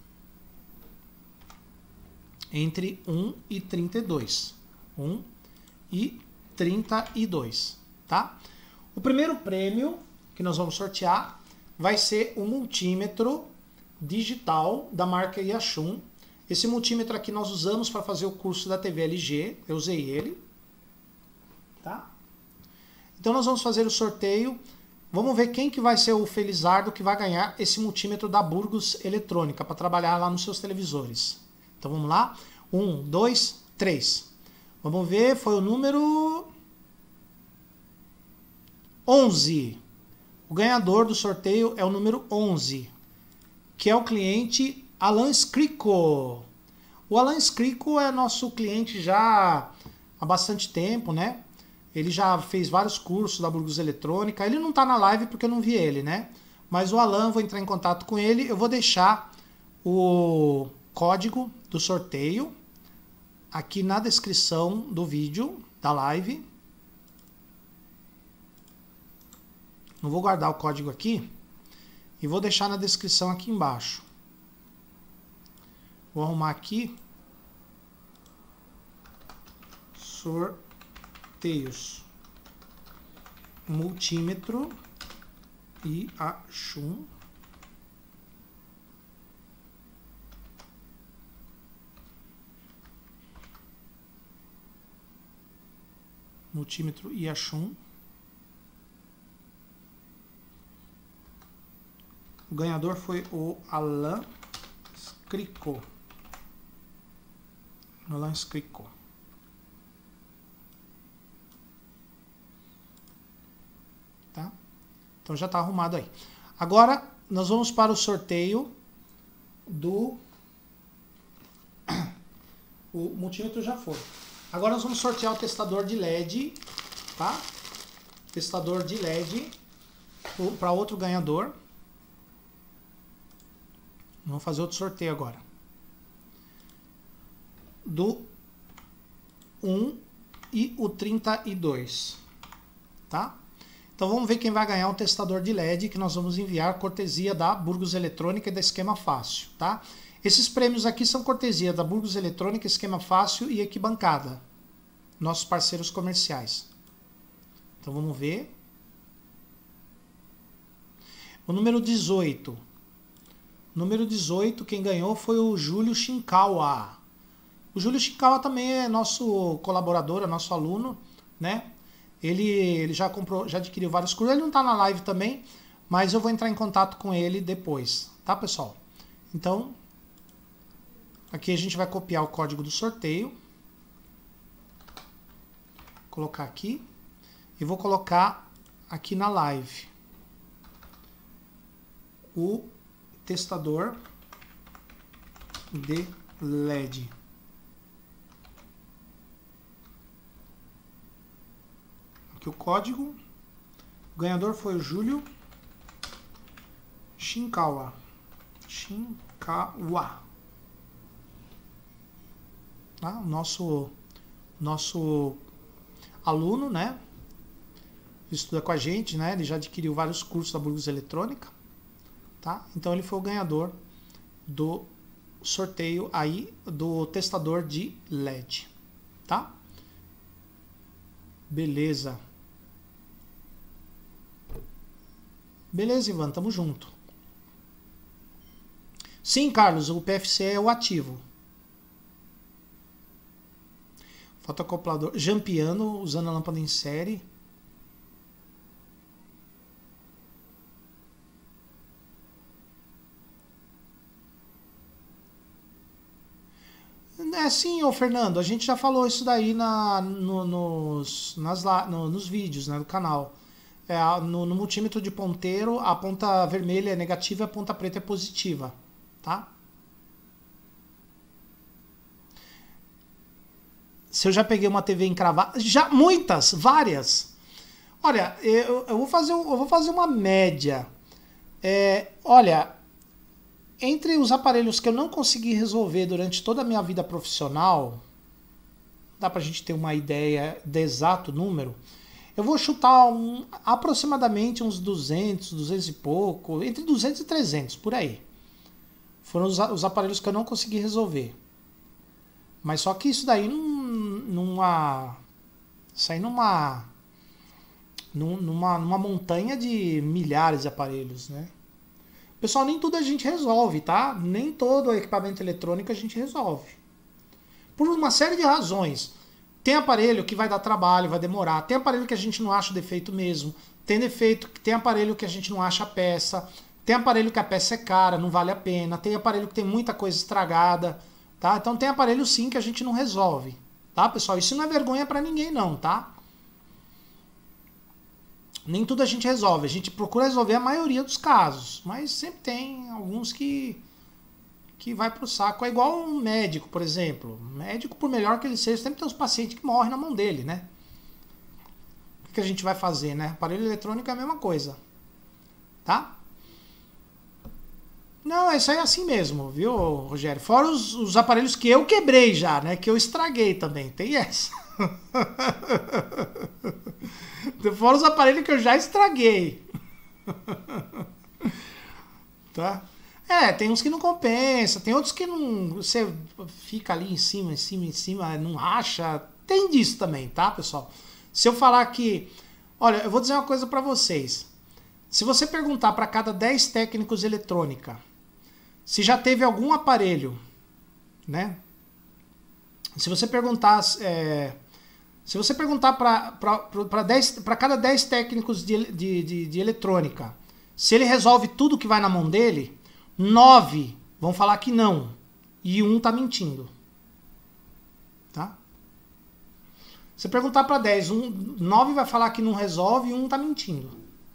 entre 1 e 32. 1 e 32, tá? O primeiro prêmio que nós vamos sortear vai ser o multímetro digital da marca Yashun. Esse multímetro aqui nós usamos para fazer o curso da TV LG, eu usei ele, tá? Então nós vamos fazer o sorteio, vamos ver quem que vai ser o felizardo que vai ganhar esse multímetro da Burgos Eletrônica para trabalhar lá nos seus televisores. Então vamos lá, 1, 2, 3. Vamos ver, foi o número 11. O ganhador do sorteio é o número 11, que é o cliente Alan Scrico. O Alan Scrico é nosso cliente já há bastante tempo, né? Ele já fez vários cursos da Burgos Eletrônica. Ele não está na live porque eu não vi ele, né? Mas o Alan, vou entrar em contato com ele. Eu vou deixar o código do sorteio aqui na descrição do vídeo, da live. Eu vou guardar o código aqui e vou deixar na descrição aqui embaixo. Vou arrumar aqui. Sorteios. Multímetro Yashun. Multímetro Yashun. O ganhador foi o Alan Scrico. Alan Scrico. Tá? Então já está arrumado aí. Agora nós vamos para o sorteio do... O multímetro já foi. Agora nós vamos sortear o testador de LED, tá? Testador de LED para outro ganhador. Vamos fazer outro sorteio agora. Do 1 e o 32, tá? Então vamos ver quem vai ganhar um testador de LED que nós vamos enviar cortesia da Burgos Eletrônica e da Esquema Fácil, tá? Esses prêmios aqui são cortesia da Burgos Eletrônica, Esquema Fácil e Equibancada, nossos parceiros comerciais. Então vamos ver. O número 18. Número 18, quem ganhou foi o Júlio Shinkawa. O Júlio Shinkawa também é nosso colaborador, é nosso aluno, né? Ele já comprou, já adquiriu vários cursos. Ele não está na live também, mas eu vou entrar em contato com ele depois, tá, pessoal? Então, aqui a gente vai copiar o código do sorteio. Colocar aqui. E vou colocar aqui na live o testador de LED. Aqui o código. O ganhador foi o Júlio Shinkawa. Tá? O nosso aluno, né? Estuda com a gente, né? Ele já adquiriu vários cursos da Burgos Eletrônica, tá? Então ele foi o ganhador do sorteio aí do testador de LED, tá? Beleza. Beleza, Ivan, tamo junto. Sim, Carlos, o PFC é o ativo. Fotocoplador, jampeando, usando a lâmpada em série. É sim, ô Fernando, a gente já falou isso daí nos vídeos, né, do canal. No multímetro de ponteiro, a ponta vermelha é negativa e a ponta preta é positiva, tá? Se eu já peguei uma TV encravada, já muitas, várias. Olha, eu vou fazer uma média. Olha, entre os aparelhos que eu não consegui resolver durante toda a minha vida profissional, dá pra gente ter uma ideia do exato número. Eu vou chutar aproximadamente uns 200, 200 e pouco, entre 200 e 300, por aí. Foram os aparelhos que eu não consegui resolver. Mas só que isso daí numa montanha de milhares de aparelhos, né? Pessoal, nem tudo a gente resolve, tá? Nem todo equipamento eletrônico a gente resolve. Por uma série de razões. Tem aparelho que vai dar trabalho, vai demorar. Tem aparelho que a gente não acha o defeito mesmo. Tem aparelho que a gente não acha a peça. Tem aparelho que a peça é cara, não vale a pena. Tem aparelho que tem muita coisa estragada, tá? Então tem aparelho sim que a gente não resolve, tá, pessoal? Isso não é vergonha pra ninguém não, tá? Nem tudo a gente resolve. A gente procura resolver a maioria dos casos, mas sempre tem alguns que vai pro saco. É igual um médico, por exemplo. Um médico, por melhor que ele seja, sempre tem uns pacientes que morrem na mão dele, né? O que a gente vai fazer, né? Aparelho eletrônico é a mesma coisa, tá? Não, isso aí é assim mesmo, viu, Rogério? Fora os aparelhos que eu quebrei já, né? Que eu estraguei também. Tem essa. Fora os aparelhos que eu já estraguei. Tá? Tem uns que não compensa, tem outros que não. Você fica ali em cima, não acha. Tem disso também, tá, pessoal? Se eu falar que. Olha, eu vou dizer uma coisa pra vocês. Se você perguntar para cada 10 técnicos de eletrônica se já teve algum aparelho, né? Se você perguntar para cada 10 técnicos de eletrônica, se ele resolve tudo que vai na mão dele, 9 vão falar que não. E um tá mentindo. Tá? Se perguntar para 10, 9 vai falar que não resolve e um tá mentindo.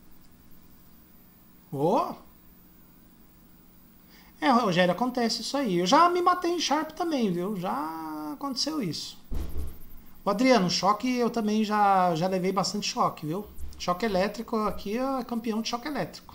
Rogério, acontece isso aí. Eu já me matei em Sharp também, viu? Já aconteceu isso. O Adriano, choque eu também já levei bastante choque, viu? Choque elétrico aqui é campeão de choque elétrico,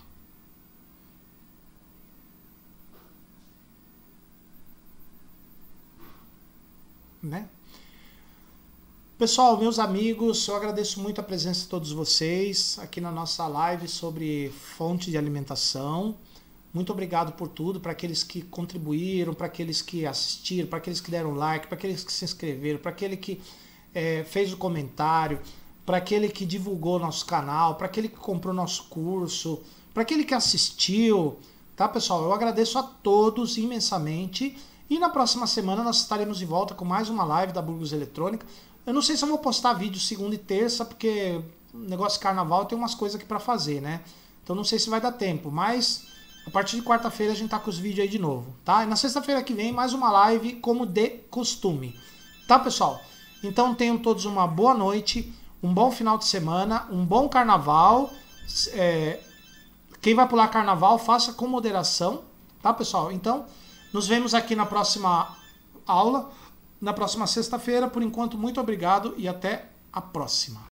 né? Pessoal, meus amigos, eu agradeço muito a presença de todos vocês aqui na nossa live sobre fonte de alimentação. Muito obrigado por tudo, para aqueles que contribuíram, para aqueles que assistiram, para aqueles que deram like, para aqueles que se inscreveram, para aquele que fez o comentário, para aquele que divulgou nosso canal, para aquele que comprou nosso curso, para aquele que assistiu, tá, pessoal? Eu agradeço a todos imensamente e na próxima semana nós estaremos de volta com mais uma live da Burgos Eletrônica. Eu não sei se eu vou postar vídeo segunda e terça, porque negócio de carnaval tem umas coisas aqui para fazer, né? Então não sei se vai dar tempo, mas a partir de quarta-feira a gente tá com os vídeos aí de novo, tá? E na sexta-feira que vem mais uma live como de costume, tá, pessoal? Então tenham todos uma boa noite, um bom final de semana, um bom carnaval. Quem vai pular carnaval, faça com moderação, tá, pessoal? Então, nos vemos aqui na próxima aula, na próxima sexta-feira. Por enquanto, muito obrigado e até a próxima.